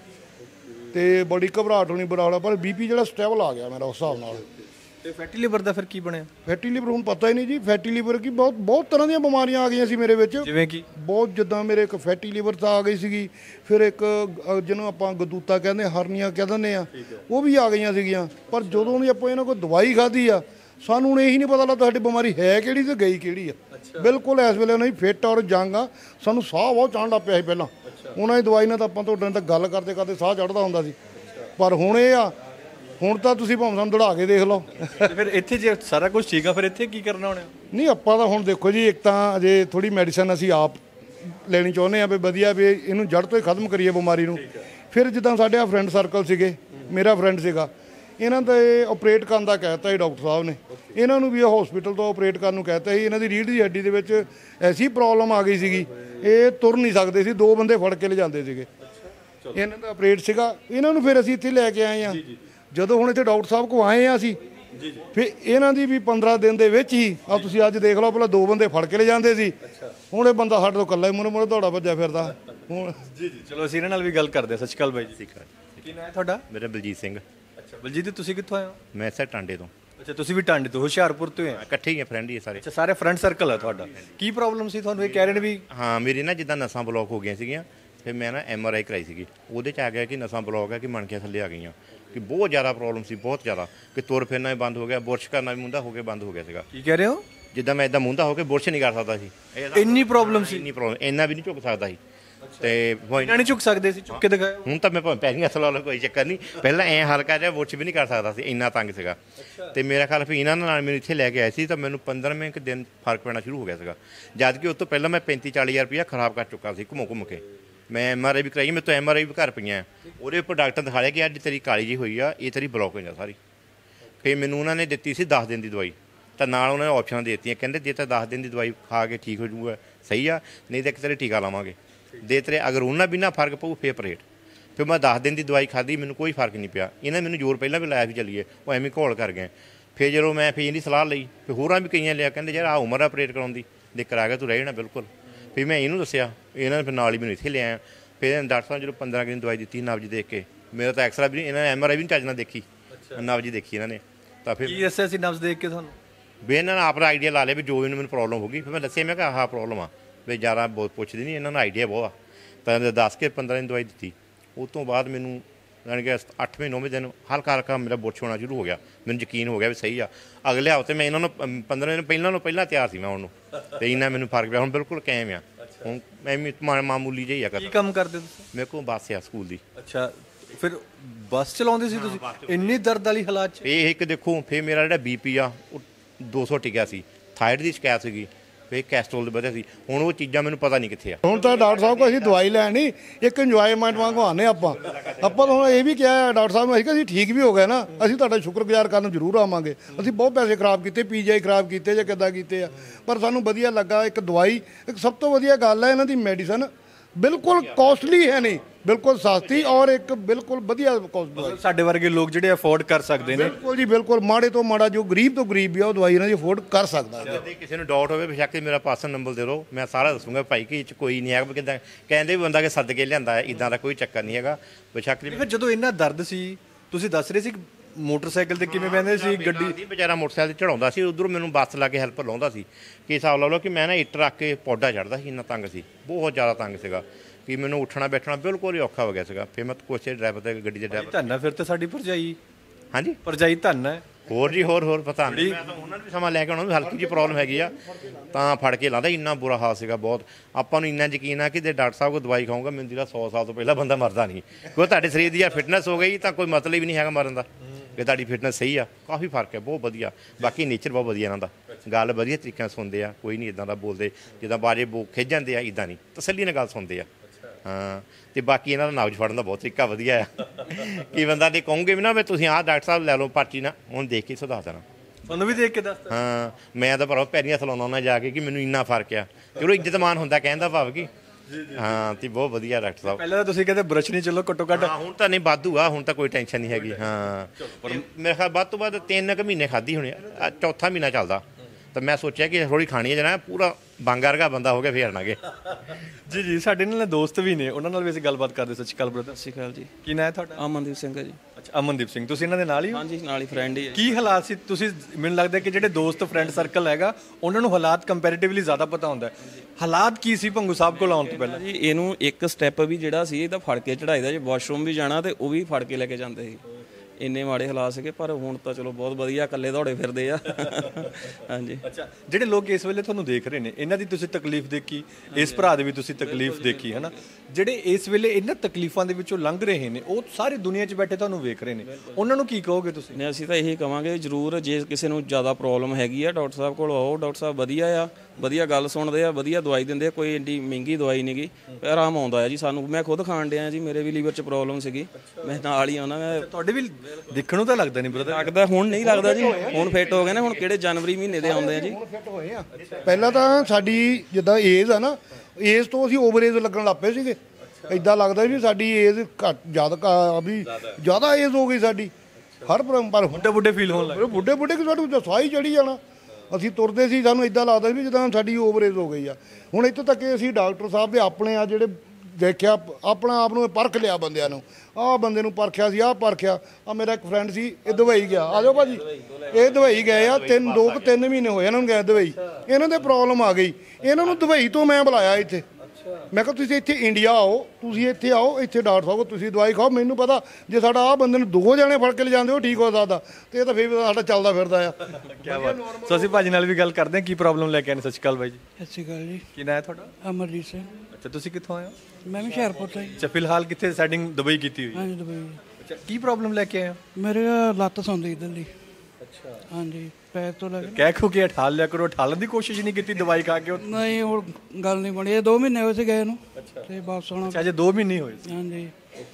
ਤੇ ਬੜੀ ਘਬਰਾਹਟ ਹੋਣੀ, ਬੁਰਾ ਹਾਲ। ਪਰ ਬੀਪੀ ਜਿਹੜਾ ਸਟੇਬਲ ਆ ਗਿਆ ਮੇਰਾ ਉਸ ਹਿਸਾਬ ਨਾਲ। ਤੇ ਫੈਟੀ ਲਿਵਰ ਦਾ ਫਿਰ ਕੀ ਬਣਿਆ? ਫੈਟੀ ਲਿਵਰ ਹੁਣ ਪਤਾ ਹੀ ਨਹੀਂ ਜੀ। ਫੈਟੀ ਲਿਵਰ ਕੀ ਬਹੁਤ ਤਰ੍ਹਾਂ ਦੀਆਂ ਬਿਮਾਰੀਆਂ ਆ ਗਈਆਂ ਸੀ ਮੇਰੇ ਵਿੱਚ। ਜਿਵੇਂ ਕਿ ਬਹੁਤ, ਜਿੱਦਾਂ ਮੇਰੇ ਇੱਕ ਫੈਟੀ ਲਿਵਰ ਤਾਂ ਆ ਗਈ ਸੀਗੀ। ਫਿਰ ਇੱਕ ਜਿਹਨੂੰ ਆਪਾਂ ਗਦੂਤਾ ਕਹਿੰਦੇ, ਹਰਨੀਆਂ ਕਹਿ ਦਿੰਦੇ ਆ, ਉਹ ਵੀ ਆ ਗਈਆਂ ਸੀਗੀਆਂ। ਪਰ ਜਦੋਂ ਦੀ ਆਪਾਂ ਇਹਨਾਂ ਕੋਲ ਦਵਾਈ ਖਾਧੀ ਆ, ਸਾਨੂੰ ਹੁਣ ਇਹੀ ਨਹੀਂ ਪਤਾ ਲੱਗਦਾ ਸਾਡੀ ਬਿਮਾਰੀ ਹੈ ਕਿਹੜੀ ਤੇ ਗਈ ਕਿਹੜੀ ਆ। ਬਿਲਕੁਲ ਇਸ ਵੇਲੇ ਨਹੀਂ ਫਿੱਟ ਔਰ ਜੰਗ ਆ। ਸਾਨੂੰ ਸਾਹ ਬਹੁਤ ਚੜ੍ਹਨ ਲੱਗ ਪਿਆ ਸੀ ਪਹਿਲਾਂ। ਉਹਨਾਂ ਦੀ ਦਵਾਈ ਨਾਲ ਤਾਂ ਆਪਾਂ ਤੁਹਾਡੇ ਨਾਲ ਗੱਲ ਕਰਦੇ ਕਰਦੇ ਸਾਹ ਚੜ੍ਹਦਾ ਹੁੰਦਾ ਸੀ। ਪਰ ਹੁਣ ਇਹ ਆ, ਹੁਣ ਤਾਂ ਤੁਸੀਂ ਭਾਵੇਂ ਸਾਨੂੰ ਦੌੜਾ ਕੇ ਦੇਖ ਲਓ। ਫਿਰ ਇੱਥੇ ਜੇ ਸਾਰਾ ਕੁਝ ਠੀਕ ਆ, ਫਿਰ ਇੱਥੇ ਕੀ ਕਰਨਾ ਹੋਣਾ? ਨਹੀਂ, ਆਪਾਂ ਤਾਂ ਹੁਣ ਦੇਖੋ ਜੀ, ਇੱਕ ਤਾਂ ਅਜੇ ਥੋੜੀ ਮੈਡੀਸਨ ਅਸੀਂ ਆਪ ਲੈਣੀ ਚਾਹੁੰਦੇ ਆ ਵੀ ਵਧੀਆ, ਵੀ ਇਹਨੂੰ ਜੜ ਤੋਂ ਹੀ ਖਤਮ ਕਰੀਏ ਬਿਮਾਰੀ ਨੂੰ। ਫਿਰ ਜਿੱਦਾਂ ਸਾਡੇ ਆ ਫਰੈਂਡ ਸਰਕਲ ਸੀਗੇ, ਮੇਰਾ ਫਰੈਂਡ ਸੀਗਾ, ਇਹਨਾਂ ਦੇ ਆਪਰੇਟ ਕਰਨ ਦਾ ਕਹਿਤਾ ਸੀ ਡਾਕਟਰ ਸਾਹਿਬ ਨੇ। ਇਹਨਾਂ ਨੂੰ ਵੀ ਇਹ ਹਸਪੀਟਲ ਤੋਂ ਆਪਰੇਟ ਕਰਨ ਨੂੰ ਕਹਿਤਾ ਸੀ। ਇਹਨਾਂ ਦੀ ਰੀੜ੍ਹ ਦੀ ਹੱਡੀ ਦੇ ਵਿੱਚ ਐਸੀ ਪ੍ਰੋਬਲਮ ਆ ਗਈ ਸੀਗੀ, ਇਹ ਤੁਰ ਨਹੀਂ ਸਕਦੇ ਸੀ। 2 ਬੰਦੇ ਫੜ ਕੇ ਲਿਜਾਂਦੇ ਸੀਗੇ। ਇਹਨਾਂ ਦਾ ਆਪਰੇਟ ਸੀਗਾ। ਇਹਨਾਂ ਨੂੰ ਫਿਰ ਅਸੀਂ ਇੱਥੇ ਲੈ ਕੇ ਆਏ ਆ। ਜਦੋਂ ਹੁਣ ਇੱਥੇ ਡਾਕਟਰ ਸਾਹਿਬ ਕੋਲ ਆਏ ਆ ਅਸੀਂ, ਫਿਰ ਇਹਨਾਂ ਦੀ ਵੀ 15 ਦਿਨ ਦੇ ਵਿੱਚ ਹੀ ਆ, ਤੁਸੀਂ ਅੱਜ ਦੇਖ ਲਓ, ਪਹਿਲਾਂ 2 ਬੰਦੇ ਫੜ ਕੇ ਲੈ ਜਾਂਦੇ ਸੀ, ਹੁਣ ਇਹ ਬੰਦਾ ਸਾਡੇ ਤੋਂ ਇਕੱਲਾ ਹੀ ਮੁੜ ਦੌੜਾ ਭੱਜਿਆ ਫਿਰਦਾ ਹੁਣ। ਜੀ ਚਲੋ ਅਸੀਂ ਇਹਨਾਂ ਨਾਲ ਵੀ ਗੱਲ ਕਰਦੇ ਹਾਂ। ਸਤਿ ਸ਼੍ਰੀ ਅਕਾਲ ਬਾਈ ਜੀ। ਕੀ ਨਾਮ ਹੈ ਤੁਹਾਡਾ? ਮੇਰਾ ਬਲਜੀਤ ਸਿੰਘ। ਅੱਛਾ ਬਲਜੀਤ, ਤੁਸੀਂ ਕਿੱਥੋਂ ਆਏ ਹੋ? ਮੈਂ ਸਰ ਟਾਂਡੇ ਤੋਂ। ਅੱਛਾ, ਤੁਸੀਂ ਵੀ ਟਾਂਡੇ ਤੋਂ, ਹੁਸ਼ਿਆਰਪੁਰ ਤੋਂ ਆ? ਇਕੱਠੇ ਹੀ ਆ, ਫਰੈਂਡ ਹੀ ਸਾਰੇ। ਅੱਛਾ, ਸਾਰੇ ਫਰੈਂਡ ਸਰਕਲ ਆ ਤੁਹਾਡਾ। ਕੀ ਪ੍ਰੋਬਲਮ ਸੀ ਤੁਹਾਨੂੰ? ਇਹ ਕਹਿ ਰਹੇ ਨੇ ਵੀ ਹਾਂ, ਮੇਰੀ ਨਾ ਜਿੱਦਾਂ ਨਸਾਂ ਬਲੌਕ ਹੋ ਗਈਆਂ ਸੀਗੀਆਂ। ਫਿਰ ਮੈਂ ਨਾ MRI ਕਰਾਈ ਸੀਗੀ। ਉਹਦੇ 'ਚ ਆ ਗਿਆ ਕਿ ਨਸਾਂ ਬਲੌਕ ਹੈ, ਕਿ ਮਣਕਿਆਂ ਥੱਲੇ ਆ ਗਈਆਂ, ਕਿ ਬਹੁਤ ਜ਼ਿਆਦਾ ਪ੍ਰੋਬਲਮ ਸੀ, ਬਹੁਤ ਜ਼ਿਆਦਾ, ਕਿ ਤੁਰ ਫਿਰਨਾ ਵੀ ਬੰਦ ਹੋ ਗਿਆ, ਬੁਰਸ਼ ਕਰਨਾ ਵੀ ਮੁੰਦਾ ਹੋ ਕੇ ਬੰਦ ਹੋ ਗਿਆ ਸੀਗਾ। ਕੀ ਕਹਿ ਰਹੇ ਹੋ? ਜਿੱਦਾਂ ਮੈਂ ਇਦਾਂ ਮੁੰਦਾ ਹੋ ਕੇ ਬੁਰਸ਼ ਨਹੀਂ ਕਰ ਸਕਦਾ ਸੀ। ਇੰਨੀ ਪ੍ਰੋਬਲਮ ਸੀ? ਇੰਨੀ ਪ੍ਰੋਬਲਮ, ਇੰਨਾ ਵੀ ਨਹੀਂ ਝੁਕ ਸਕਦਾ ਸੀ। ਤੇ ਇਹਨਾਂ ਨਹੀਂ ਝੁਕ ਸਕਦੇ ਸੀ, ਝੁੱਕ ਕੇ ਦਿਖਾਇਆ। ਹੁਣ ਤਾਂ ਮੈਂ ਪੈਰੀਆਂ ਹੱਥ ਲਾ ਲਾ, ਕੋਈ ਚੱਕਰ ਨਹੀਂ। ਪਹਿਲਾਂ ਐ ਹਲਕਾ ਜਿਹਾ ਬੁਰਸ਼ ਵੀ ਨਹੀਂ ਕਰ ਸਕਦਾ ਸੀ, ਇੰਨਾ ਤੰਗ ਸੀਗਾ। ਤੇ ਮੇਰਾ ਖਿਆਲ ਵੀ ਇਹਨਾਂ ਨਾਲ ਮੈਨੂੰ ਇੱਥੇ ਲੈ ਕੇ ਆਏ ਸੀ ਤਾਂ ਮੈਨੂੰ 15ਵੇਂ ਕੁ ਦਿਨ ਫਰਕ ਪੈਣਾ ਸ਼ੁਰੂ ਹੋ ਗਿਆ ਸੀਗਾ। ਜਦ ਕਿ ਉਸ ਤੋਂ ਪਹਿਲਾਂ ਮੈਂ 35-40 ਹਜ਼ਾਰ ਰੁਪਇਆ ਖਰਾਬ ਕਰ ਚੁੱਕਾ ਸੀ ਘੁੰਮ ਕੇ। ਮੈਂ MRI ਵੀ ਕਰਾਈ, ਮੇਰੇ ਤੋਂ MRI ਵੀ ਘਰ ਪਈਆਂ। ਉਹਦੇ ਉੱਪਰ ਡਾਕਟਰ ਦਿਖਾ ਲਿਆ ਕਿ ਅੱਜ ਤੇਰੀ ਕਾਲੀ ਜੀ ਹੋਈ ਆ, ਇਹ ਤੇਰੀ ਬਲੌਕ ਹੋ ਜਾ ਸਾਰੀ। ਫਿਰ ਮੈਨੂੰ ਉਹਨਾਂ ਨੇ ਦਿੱਤੀ ਸੀ 10 ਦਿਨ ਦੀ ਦਵਾਈ, ਤਾਂ ਨਾਲ ਉਹਨਾਂ ਨੇ ਆਪਸ਼ਨਾਂ ਦੇ ਦਿੱਤੀਆਂ। ਕਹਿੰਦੇ ਜੇ ਤਾਂ 10 ਦਿਨ ਦੀ ਦਵਾਈ ਖਾ ਕੇ ਠੀਕ ਹੋ ਜੂਗਾ ਸਹੀ ਆ, ਨਹੀਂ ਤਾਂ ਇੱਕ ਤੇਰੇ ਟੀਕਾ ਲਾਵਾਂਗੇ। ਦੇ ਤੇਰੇ ਅਗਰ ਉਹਨਾਂ ਵੀ ਨਾ ਫਰਕ ਪਊ ਫਿਰ ਪਰੇਡ। ਫਿਰ ਮੈਂ 10 ਦਿਨ ਦੀ ਦਵਾਈ ਖਾਧੀ, ਮੈਨੂੰ ਕੋਈ ਫਰਕ ਨਹੀਂ ਪਿਆ। ਇਹਨਾਂ ਮੈਨੂੰ ਜ਼ੋਰ ਪਹਿਲਾਂ ਵੀ ਲਾਇਆ ਵੀ ਚੱਲੀਏ, ਉਹ ਐਵੇਂ ਘੋਲ ਕਰ ਗਏ। ਫਿਰ ਜਦੋਂ ਮੈਂ ਫਿਰ ਇਹਦੀ ਸਲਾਹ ਲਈ, ਫਿਰ ਹੋਰਾਂ ਵੀ ਕਈਆਂ ਲਿਆ, ਕਹਿੰਦੇ ਯਾਰ ਆ ਉਮਰ ਆ ਆਪਰੇਟ ਕਰਾਉਣ ਦੀ, ਦੇ ਕਰਾ ਗਿਆ ਤੂੰ ਰਹਿ ਜਾਣਾ ਬਿਲਕੁਲ। ਫਿਰ ਮੈਂ ਇਹਨੂੰ ਦੱਸਿਆ, ਇਹਨਾਂ ਨੇ ਫਿਰ ਨਾਲ ਹੀ ਮੈਨੂੰ ਇੱਥੇ ਲਿਆਇਆ। ਫਿਰ ਡਾਕਟਰ ਸਾਹਿਬ ਜਦੋਂ 15 ਦਿਨ ਦਵਾਈ ਦਿੱਤੀ ਨਬਜ਼ ਦੇਖ ਕੇ, ਮੇਰਾ ਤਾਂ ਐਕਸਰਾ ਵੀ ਨਹੀਂ, ਇਹਨਾਂ ਨੇ MRI ਵੀ ਨਹੀਂ ਚੱਜ ਨਾਲ ਦੇਖੀ, ਨਬਜ਼ ਦੇਖੀ ਇਹਨਾਂ ਨੇ। ਤਾਂ ਫਿਰ ਕੀ ਦੱਸਿਆ ਸੀ ਨਬਜ਼ ਦੇਖ ਕੇ ਤੁਹਾਨੂੰ? ਵੀ ਇਹਨਾਂ ਨੇ ਆਪਣਾ ਆਈਡੀਆ ਲਾ ਲਿਆ ਵੀ ਜੋ ਇਹਨੂੰ ਮੈਨੂੰ ਪ੍ਰੋਬਲਮ ਹੋ ਗਈ। ਫਿਰ ਮੈਂ ਦੱਸਿਆ, ਮੈਂ ਕਿਹਾ ਆਹ ਪ੍ਰੋਬਲਮ ਆ, ਵੀ ਜ਼ਿਆਦਾ ਬਹੁਤ ਪੁੱਛਦੀ ਨਹੀਂ, ਇਹਨਾਂ ਨੂੰ ਆਈਡੀਆ ਬਹੁਤ ਆ। ਤਾਂ ਦੱਸ ਕੇ 15 ਦਿਨ ਦਵਾਈ ਦਿੱਤੀ। ਉਸ ਤੋਂ ਬਾਅਦ ਮੈਨੂੰ ਜਾਣੀ ਕਿ 8ਵੇਂ 9ਵੇਂ ਦਿਨ ਹਲਕਾ ਮੇਰਾ ਬੁਰਸ਼ ਹੋਣਾ ਸ਼ੁਰੂ ਹੋ ਗਿਆ। ਮੈਨੂੰ ਯਕੀਨ ਹੋ ਗਿਆ ਵੀ ਸਹੀ ਆ। ਅਗਲੇ ਹਫ਼ਤੇ ਮੈਂ ਇਹਨਾਂ ਨੂੰ 15 ਦਿਨ ਪਹਿਲਾਂ ਤਿਆਰ ਸੀ ਮੈਂ ਹੁਣ ਨੂੰ, ਅਤੇ ਇੰਨਾ ਮੈਨੂੰ ਫਰਕ ਪਿਆ। ਹੁਣ ਬਿਲਕੁਲ ਕਾਇਮ ਆ। ਹੁਣ ਮੈਂ ਮਾਮੂਲੀ ਜਿਹੀ ਆ ਕਰਦਾ। ਕੀ ਕੰਮ ਕਰਦੇ ਤੁਸੀਂ? ਮੇਰੇ ਕੋਲ ਬੱਸ ਆ ਸਕੂਲ ਦੀ। ਅੱਛਾ, ਫਿਰ ਬੱਸ ਚਲਾਉਂਦੇ ਸੀ ਤੁਸੀਂ ਇੰਨੀ ਦਰਦ ਵਾਲੀ ਹਾਲਾਤ 'ਚ? ਇਹ ਇੱਕ ਦੇਖੋ, ਫਿਰ ਮੇਰਾ ਜਿਹੜਾ BP ਆ ਉਹ 200 ਟਿਕਿਆ ਸੀ, ਥਾਇਰਡ ਦੀ ਸ਼ਿਕਾਇਤ ਸੀਗੀ, ਫਿਰ ਕੈਸਟਰੋਲ ਦੇ ਵਧਿਆ ਸੀ। ਹੁਣ ਉਹ ਚੀਜ਼ਾਂ ਮੈਨੂੰ ਪਤਾ ਨਹੀਂ ਕਿੱਥੇ ਆ। ਹੁਣ ਤਾਂ ਡਾਕਟਰ ਸਾਹਿਬ ਕੋਲ ਅਸੀਂ ਦਵਾਈ ਲੈਣ ਨਹੀਂ, ਇੱਕ ਇੰਜੋਏਮੈਂਟ ਵਾਂਗੂ ਆਉਂਦੇ ਆਪਾਂ ਤਾਂ ਹੁਣ ਇਹ ਵੀ ਕਿਹਾ ਡਾਕਟਰ ਸਾਹਿਬ ਨੂੰ, ਅਸੀਂ ਕਿ ਅਸੀਂ ਠੀਕ ਵੀ ਹੋ ਗਏ ਨਾ, ਅਸੀਂ ਤੁਹਾਡਾ ਸ਼ੁਕਰਗੁਜ਼ਾਰ ਕਰਨ ਜ਼ਰੂਰ ਆਵਾਂਗੇ। ਅਸੀਂ ਬਹੁਤ ਪੈਸੇ ਖਰਾਬ ਕੀਤੇ, PGI ਖਰਾਬ ਕੀਤੇ ਜਾਂ ਕਿੱਦਾਂ ਕੀਤੇ ਆ, ਪਰ ਸਾਨੂੰ ਵਧੀਆ ਲੱਗਾ। ਇੱਕ ਦਵਾਈ, ਇੱਕ ਸਭ ਤੋਂ ਵਧੀਆ ਗੱਲ ਹੈ ਇਹਨਾਂ ਦੀ ਮੈਡੀਸਨ ਬਿਲਕੁਲ ਕਾਸਟਲੀ ਹੈ ਨਹੀਂ, ਬਿਲਕੁਲ ਸਸਤੀ, ਔਰ ਇੱਕ ਬਿਲਕੁਲ ਵਧੀਆ ਕਾਸਟ ਦਵਾਈ। ਸਾਡੇ ਵਰਗੇ ਲੋਕ ਜਿਹੜੇ ਅਫੋਰਡ ਕਰ ਸਕਦੇ ਨੇ। ਬਿਲਕੁਲ ਜੀ, ਬਿਲਕੁਲ। ਮਾੜੇ ਤੋਂ ਮਾੜਾ, ਜੋ ਗਰੀਬ ਤੋਂ ਗਰੀਬ ਵੀ ਆ, ਉਹ ਦਵਾਈ ਇਹਨਾਂ ਦੀ ਅਫੋਰਡ ਕਰ ਸਕਦਾ। ਜੇ ਕਿਸੇ ਨੂੰ ਡਾਊਟ ਹੋਵੇ ਬੇਸ਼ੱਕ ਮੇਰਾ ਪਰਸਨਲ ਨੰਬਰ ਦੇ ਦਿਓ, ਮੈਂ ਸਾਰਾ ਦੱਸੂਗਾ ਭਾਈ ਕਿ ਇਹ 'ਚ ਕੋਈ ਨਹੀਂ ਹੈਗਾ। ਕਿੱਦਾਂ ਕਹਿੰਦੇ ਵੀ ਬੰਦਾ ਕਿ ਸੱਦ ਕੇ ਲਿਆਂਦਾ ਹੈ, ਇੱਦਾਂ ਦਾ ਕੋਈ ਚੱਕਰ ਨਹੀਂ ਹੈਗਾ ਬੇਸ਼ੱਕ। ਫਿਰ ਜਦੋਂ ਇੰਨਾ ਦਰਦ ਸੀ, ਤੁਸੀਂ ਦੱਸ ਰਹੇ ਸੀ ਮੋਟਰਸਾਈਕਲ ਤੇ ਕਿਵੇਂ ਬਹਿੰਦੇ ਸੀ ਗੱਡੀ ਗੱਡੀ ਵਿਚਾਰਾ ਮੋਟਰਸਾਈਕਲ ਤੇ ਚੜਾਉਂਦਾ ਸੀ, ਉਧਰੋਂ ਮੈਨੂੰ ਬੱਸ ਲਾ ਕੇ ਹੈਲਪ ਲਾਉਂਦਾ ਸੀ। ਕਿ ਹਿਸਾਬ ਲਾ ਲਓ ਕਿ ਮੈਂ ਨਾ ਇੱਟ ਰੱਖ ਕੇ ਪੌਡਾ ਚੜਦਾ ਸੀ, ਇੰਨਾ ਤੰਗ ਸੀ, ਬਹੁਤ ਜ਼ਿਆਦਾ ਤੰਗ ਸੀਗਾ ਕਿ ਮੈਨੂੰ ਉੱਠਣਾ ਬੈਠਣਾ ਬਿਲਕੁਲ ਹੀ ਔਖਾ ਹੋ ਗਿਆ ਸੀਗਾ। ਫਿਰ ਮੈਂ ਕੋਸ਼ੇ ਡਰਾਈਵਰ ਤੇ ਗੱਡੀ ਦੇ ਡਰਾਈਵਰ ਧੰਨ ਹੈ ਫਿਰ ਤਾਂ ਸਾਡੀ ਭਰਜਾਈ। ਹਾਂਜੀ ਭਰਜਾਈ ਧੰਨ ਹੈ। ਹੋਰ ਜੀ ਹੋਰ ਪਤਾ ਨਹੀਂ, ਮੈਂ ਤਾਂ ਉਹਨਾਂ ਨੂੰ ਵੀ ਸਮਾਂ ਲੈ ਕੇ ਆਉਣਾ ਵੀ ਹਲਕੀ ਜਿਹੀ ਪ੍ਰੋਬਲਮ ਹੈਗੀ ਆ ਤਾਂ ਫੜ ਕੇ ਲਾਉਂਦਾ। ਇੰਨਾ ਬੁਰਾ ਹਾਲ ਸੀਗਾ ਬਹੁਤ। ਆਪਾਂ ਨੂੰ ਇੰਨਾ ਯਕੀਨ ਆ ਕਿ ਜੇ ਡਾਕਟਰ ਸਾਹਿਬ ਕੋਲ ਦਵਾਈ ਖਾਊਂਗਾ ਮੈਨੂੰ ਜਿਹੜਾ 100 ਸਾਲ ਤੋਂ ਪਹਿਲਾਂ ਬੰਦਾ ਮਰਦਾ ਨਹੀਂ, ਕਿਉਂਕਿ ਤੁਹਾਡੇ ਸਰੀਰ ਦੀ ਫਿਟਨੈਸ ਹੋ ਗਈ ਤਾਂ ਕੋਈ ਮਤਲਬ ਹੀ ਨਹੀਂ ਹੈਗਾ ਮਰਨ ਦਾ। ਕਿ ਤੁਹਾਡੀ ਫਿਟਨੈਸ ਸਹੀ ਆ, ਕਾਫੀ ਫਰਕ ਹੈ, ਬਹੁਤ ਵਧੀਆ। ਬਾਕੀ ਨੇਚਰ ਬਹੁਤ ਵਧੀਆ ਇਹਨਾਂ ਦਾ, ਗੱਲ ਵਧੀਆ ਤਰੀਕੇ ਨਾਲ ਸੁਣਦੇ ਆ, ਕੋਈ ਨਹੀਂ ਇੱਦਾਂ ਦਾ ਬੋਲਦੇ ਜਿੱਦਾਂ ਬਾਜੇ ਖਿੱਚ ਜਾਂਦੇ ਆ, ਇੱਦਾਂ ਨਹੀਂ, ਤਸੱਲੀ ਨਾਲ ਗੱਲ ਸੁਣਦੇ ਆ। ਹਾਂ ਤੇ ਬਾਕੀ ਇਹਨਾਂ ਦਾ ਨਾਵਜ ਫੜਨ ਦਾ ਬਹੁਤ ਤਰੀਕਾ ਵਧੀਆ ਆ ਕਿ ਬੰਦਾ ਜੇ ਕਹੋਗੇ ਵੀ ਨਾ ਵੀ ਤੁਸੀਂ ਆਹ ਡਾਕਟਰ ਸਾਹਿਬ ਲੈ ਲਓ ਪਰਚੀ ਨਾ, ਹੁਣ ਦੇਖ ਕੇ ਸੁਧਾਰ ਦੇਣਾ। ਤੁਹਾਨੂੰ ਵੀ ਦੇਖ ਕੇ ਦੱਸਦਾ। ਹਾਂ ਮੈਂ ਤਾਂ ਭਰਾ ਪੈਰੀਆਂ ਥਲਾਉਣਾ ਉਹਨਾਂ ਜਾ ਕੇ ਕਿ ਮੈਨੂੰ ਇੰਨਾ ਫਰਕ ਆ। ਚਲੋ ਇੱਜ਼ਤਮਾਨ ਹੁੰਦਾ ਕਹਿਣ ਦਾ ਭਾਵ ਕਿ ਹਾਂ ਤੇ ਬਹੁਤ ਵਧੀਆ ਡਾਕਟਰ ਸਾਹਿਬ। ਪਹਿਲਾਂ ਤਾਂ ਤੁਸੀਂ ਕਹਿੰਦੇ ਬ੍ਰਸ਼ ਨਹੀਂ ਚੱਲੋ ਘੱਟੋ ਘੱਟ। ਹੁਣ ਤਾਂ ਨਹੀਂ ਵਾਧੂ ਆ, ਹੁਣ ਤਾਂ ਕੋਈ ਟੈਨਸ਼ਨ ਨਹੀਂ ਹੈਗੀ। ਹਾਂ ਮੇਰੇ ਖਿਆਲ ਵੱਧ ਤੋਂ ਵੱਧ 3 ਮਹੀਨੇ ਖਾਧੀ ਹੋਣੀ, ਚੌਥਾ ਮਹੀਨਾ ਚੱਲਦਾ ਤਾਂ ਮੈਂ ਸੋਚਿਆ ਕਿ ਥੋੜ੍ਹੀ ਖਾਣੀ ਹੈ ਜਨਾ ਪੂਰਾ ਬਾਂਗਾ ਵਰਗਾ ਬੰਦਾ ਹੋ ਗਿਆ ਫੇਰ ਆਣਾਗੇ। ਜੀ ਸਾਡੇ ਨਾਲ ਦੋਸਤ ਵੀ ਨੇ, ਉਹਨਾਂ ਨਾਲ ਵੀ ਅਸੀਂ ਗੱਲਬਾਤ ਕਰਦੇ। ਸਤਿ ਸ਼੍ਰੀ ਅਕਾਲ ਬ੍ਰਦਰ। ਸਤਿ ਸ਼੍ਰੀ ਅਕਾਲ ਜੀ। ਕੀ ਨਾਂ ਹੈ ਤੁਹਾਡਾ? ਅਮਨਦੀਪ ਸਿੰਘ ਹੈ ਜੀ। ਅੱਛਾ ਅਮਨਦੀਪ ਸਿੰਘ, ਤੁਸੀਂ ਇਹਨਾਂ ਦੇ ਨਾਲ ਹੀ ਹੋ? ਹਾਂਜੀ ਨਾਲ ਹੀ ਫਰੈਂਡ ਹੀ ਹੈ। ਕੀ ਹਾਲਾਤ ਸੀ ਤੁਸੀਂ? ਮੈਨੂੰ ਲੱਗਦਾ ਕਿ ਜਿਹੜੇ ਦੋਸਤ ਫਰੈਂਡ ਸਰਕਲ ਹੈਗਾ ਉਹਨਾਂ ਨੂੰ ਹਾਲਾਤ ਕੰਪੈਰੀਟਿਵਲੀ ਜ਼ਿਆਦਾ ਪਤਾ ਹੁੰਦਾ। ਹਾਲਾਤ ਕੀ ਸੀ ਭੰਗੂ ਸਾਹਿਬ ਕੋਲ ਆਉਣ ਤੋਂ ਪਹਿਲਾਂ? ਜੀ ਇਹਨੂੰ ਇੱਕ ਸਟੈਪ ਵੀ ਜਿਹੜਾ ਸੀ ਇਹਦਾ ਫੜ ਕੇ ਚੜਾਈਦਾ, ਜੇ ਵਾਸ਼ਰੂਮ ਵੀ ਜਾਣਾ ਤੇ ਉਹ ਵੀ ਫੜ ਕੇ ਲੈ ਕੇ ਜਾਂਦੇ ਸੀ। ਇੰਨੇ ਮਾੜੇ ਹਾਲਾਤ ਸੀਗੇ, ਪਰ ਹੁਣ ਤਾਂ ਚਲੋ ਬਹੁਤ ਵਧੀਆ, ਇਕੱਲੇ ਦੌੜੇ ਫਿਰਦੇ ਆ। ਹਾਂਜੀ। ਅੱਛਾ ਜਿਹੜੇ ਲੋਕ ਇਸ ਵੇਲੇ ਤੁਹਾਨੂੰ ਦੇਖ ਰਹੇ ਨੇ, ਇਹਨਾਂ ਦੀ ਤੁਸੀਂ ਤਕਲੀਫ ਦੇਖੀ, ਇਸ ਭਰਾ ਦੀ ਵੀ ਤੁਸੀਂ ਤਕਲੀਫ ਦੇਖੀ ਹੈ ਨਾ। ਜਿਹੜੇ ਇਸ ਵੇਲੇ ਇਹਨਾਂ ਤਕਲੀਫਾਂ ਦੇ ਵਿੱਚੋਂ ਲੰਘ ਰਹੇ ਨੇ, ਉਹ ਸਾਰੀ ਦੁਨੀਆ 'ਚ ਬੈਠੇ ਤੁਹਾਨੂੰ ਵੇਖ ਰਹੇ ਨੇ, ਉਹਨਾਂ ਨੂੰ ਕੀ ਕਹੋਗੇ ਤੁਸੀਂ? ਨੇ ਅਸੀਂ ਤਾਂ ਇਹੀ ਕਵਾਂਗੇ ਜ਼ਰੂਰ, ਜੇ ਕਿਸੇ ਨੂੰ ਜ਼ਿਆਦਾ ਪ੍ਰੋਬਲਮ ਹੈਗੀ ਆ ਡਾਕਟਰ ਸਾਹਿਬ ਕੋਲ ਆਓ। ਡਾਕਟਰ ਸਾਹਿਬ ਵਧੀਆ ਆ, ਵਧੀਆ ਗੱਲ ਸੁਣਦੇ ਆ, ਵਧੀਆ ਦਵਾਈ ਦਿੰਦੇ ਆ, ਕੋਈ ਏਡੀ ਮਹਿੰਗੀ ਦਵਾਈ ਨਹੀਂ ਗੀ, ਆਰਾਮ ਆਉਂਦਾ ਹੈ ਜੀ ਸਾਨੂੰ। ਮੈਂ ਖੁਦ ਖਾਣ ਡਿਆ ਜੀ, ਮੇਰੇ ਵੀ ਲੀਵਰ 'ਚ ਪ੍ਰੋਬਲਮ ਸੀਗੀ, ਮੈਂ ਨਾਲ ਹੀ ਆਉਣਾ। ਮੈਂ ਤੁਹਾਡੇ ਵੀ ਦੇਖਣ ਨੂੰ ਤਾਂ ਲੱਗਦਾ ਨਹੀਂ ਬ੍ਰਦਰ। ਲੱਗਦਾ ਹੁਣ ਨਹੀਂ ਲੱਗਦਾ ਜੀ, ਹੁਣ ਫਿੱਟ ਹੋ ਗਏ ਨੇ। ਹੁਣ ਕਿਹੜੇ ਜਨਵਰੀ ਮਹੀਨੇ ਦੇ ਆਉਂਦੇ ਆ ਜੀ। ਪਹਿਲਾਂ ਤਾਂ ਸਾਡੀ ਜਿੱਦਾਂ ਏਜ ਆ ਨਾ, ਏਜ ਤੋਂ ਅਸੀਂ ਓਵਰ ਏਜ ਲੱਗਣ ਲੱਗ ਪਏ ਸੀਗੇ। ਇਦਾਂ ਲੱਗਦਾ ਵੀ ਸਾਡੀ ਏਜ ਘੱਟ ਜ਼ਿਆਦਾ ਏਜ ਹੋ ਗਈ ਸਾਡੀ ਹਰ ਪਰ ਬੁੱਢੇ ਫੀਲ ਹੋਣ ਲੱਗੇ। ਬੁੱਢੇ ਕਿ ਸਾਨੂੰ ਸਾਹ ਹੀ ਚੜੀ ਜਾਣਾ। ਅਸੀਂ ਤੁਰਦੇ ਸੀ, ਸਾਨੂੰ ਇਦਾਂ ਲੱਗਦਾ ਵੀ ਜਿੱਦਾਂ ਸਾਡੀ ਓਵਰ ਏਜ ਹੋ ਗਈ ਆ। ਹੁਣ ਇੱਥੋਂ ਤੱਕ ਅਸੀਂ ਡਾਕਟਰ ਸਾਹਿਬ ਦੇ ਆਪਣੇ ਆ ਜਿਹੜੇ ਦੇਖਿਆ, ਆਪਣਾ ਆਪ ਨੂੰ ਪਰਖ ਲਿਆ ਬੰਦਿਆਂ ਨੂੰ। ਆਹ ਬੰਦੇ ਨੂੰ ਪਰਖਿਆ ਸੀ, ਆਹ ਪਰਖਿਆ। ਆ ਮੇਰਾ ਇੱਕ ਫਰੈਂਡ ਸੀ, ਇਹ ਦੁਬਈ ਗਿਆ। ਆ ਜਾਓ ਭਾਜੀ, ਇਹ ਦੁਬਈ ਗਏ ਆ, 2-3 ਮਹੀਨੇ ਹੋਏ ਇਹਨਾਂ ਨੂੰ ਗਏ ਦੁਬਈ। ਇਹਨਾਂ ਦੇ ਪ੍ਰੋਬਲਮ ਆ ਗਈ, ਇਹਨਾਂ ਨੂੰ ਦੁਬਈ ਤੋਂ ਮੈਂ ਬੁਲਾਇਆ ਇੱਥੇ। ਮੈਂ ਕਿਹਾ ਤੁਸੀਂ ਇੱਥੇ ਇੰਡੀਆ ਆਓ, ਤੁਸੀਂ ਇੱਥੇ ਆਓ, ਇੱਥੇ ਡਾਕਟਰ ਸਾਹਿਬ ਤੁਸੀਂ ਦਵਾਈ ਖਾਓ। ਮੈਨੂੰ ਪਤਾ ਜੇ ਸਾਡਾ ਆਹ ਬੰਦੇ ਨੂੰ 2 ਜਣੇ ਫੜ ਕੇ ਲਿਜਾਂਦੇ ਉਹ ਠੀਕ ਹੋ ਸਕਦਾ, ਤੇ ਇਹ ਤਾਂ ਫਿਰ ਸਾਡਾ ਚੱਲਦਾ ਫਿਰਦਾ ਆ। ਕੀ ਬਾਤ। ਸੋ ਅਸੀਂ ਭਾਜੀ ਨਾਲ ਵੀ ਗੱਲ ਕਰਦੇ ਹਾਂ, ਕੀ ਪ੍ਰੋਬਲਮ ਲੈ ਕੇ ਆਏ ਨੇ। ਸਤਿ ਸ਼੍ਰੀ ਅਕਾਲ ਬਾਈ ਜੀ। ਸਤਿ ਸ਼੍ਰੀ ਅਕਾਲ ਜੀ। ਕੀ ਨਾਂ ਹੈ ਤੁਹਾਡਾ? ਅਮਰਜੀਤ ਸਿੰਘ। ਅੱਛਾ ਤੁਸੀਂ ਕਿੱਥੋਂ ਆਏ ਹੋ? ਮੈਂ ਵੀ ਹੁਸ਼ਿਆਰਪੁਰ ਤੋਂ ਜੀ। ਅੱਛਾ ਫਿਲਹਾਲ ਕਿੱਥੇ ਸੈਟਿੰਗ ਦੁਬਈ ਕੀਤੀ ਹੋਈ? ਹਾਂਜੀ ਦੁਬਈ। ਅੱਛਾ ਕੀ ਪ੍ਰੋਬਲਮ ਲੈ ਕੇ ਆਏ ਹੋ? ਮੇਰੇ ਲੱਤ ਸੌਂਦੀ ਇੱਧਰਲੀ। ਅੱਛਾ ਹਾਂਜੀ ਪੈਰ ਤੋਂ ਲੈ ਕੇ। ਕਹਿ ਖੂ ਕੇ ਠਾਲ ਲਿਆ ਕਰੋ, ਠਾਲਣ ਦੀ ਕੋਸ਼ਿਸ਼ ਨਹੀਂ ਕੀਤੀ ਦਵਾਈ ਖਾ ਕੇ? ਨਹੀਂ ਹੁਣ ਗੱਲ ਨਹੀਂ ਬਣੀ। ਇਹ 2 ਮਹੀਨੇ ਹੋਏ ਸੀ ਗਏ ਨੂੰ ਤੇ ਵਾਪਸ ਆਉਣਾ। ਅੱਛਾ ਅਜੇ 2 ਮਹੀਨੇ ਹੋਏ ਸੀ। ਹਾਂਜੀ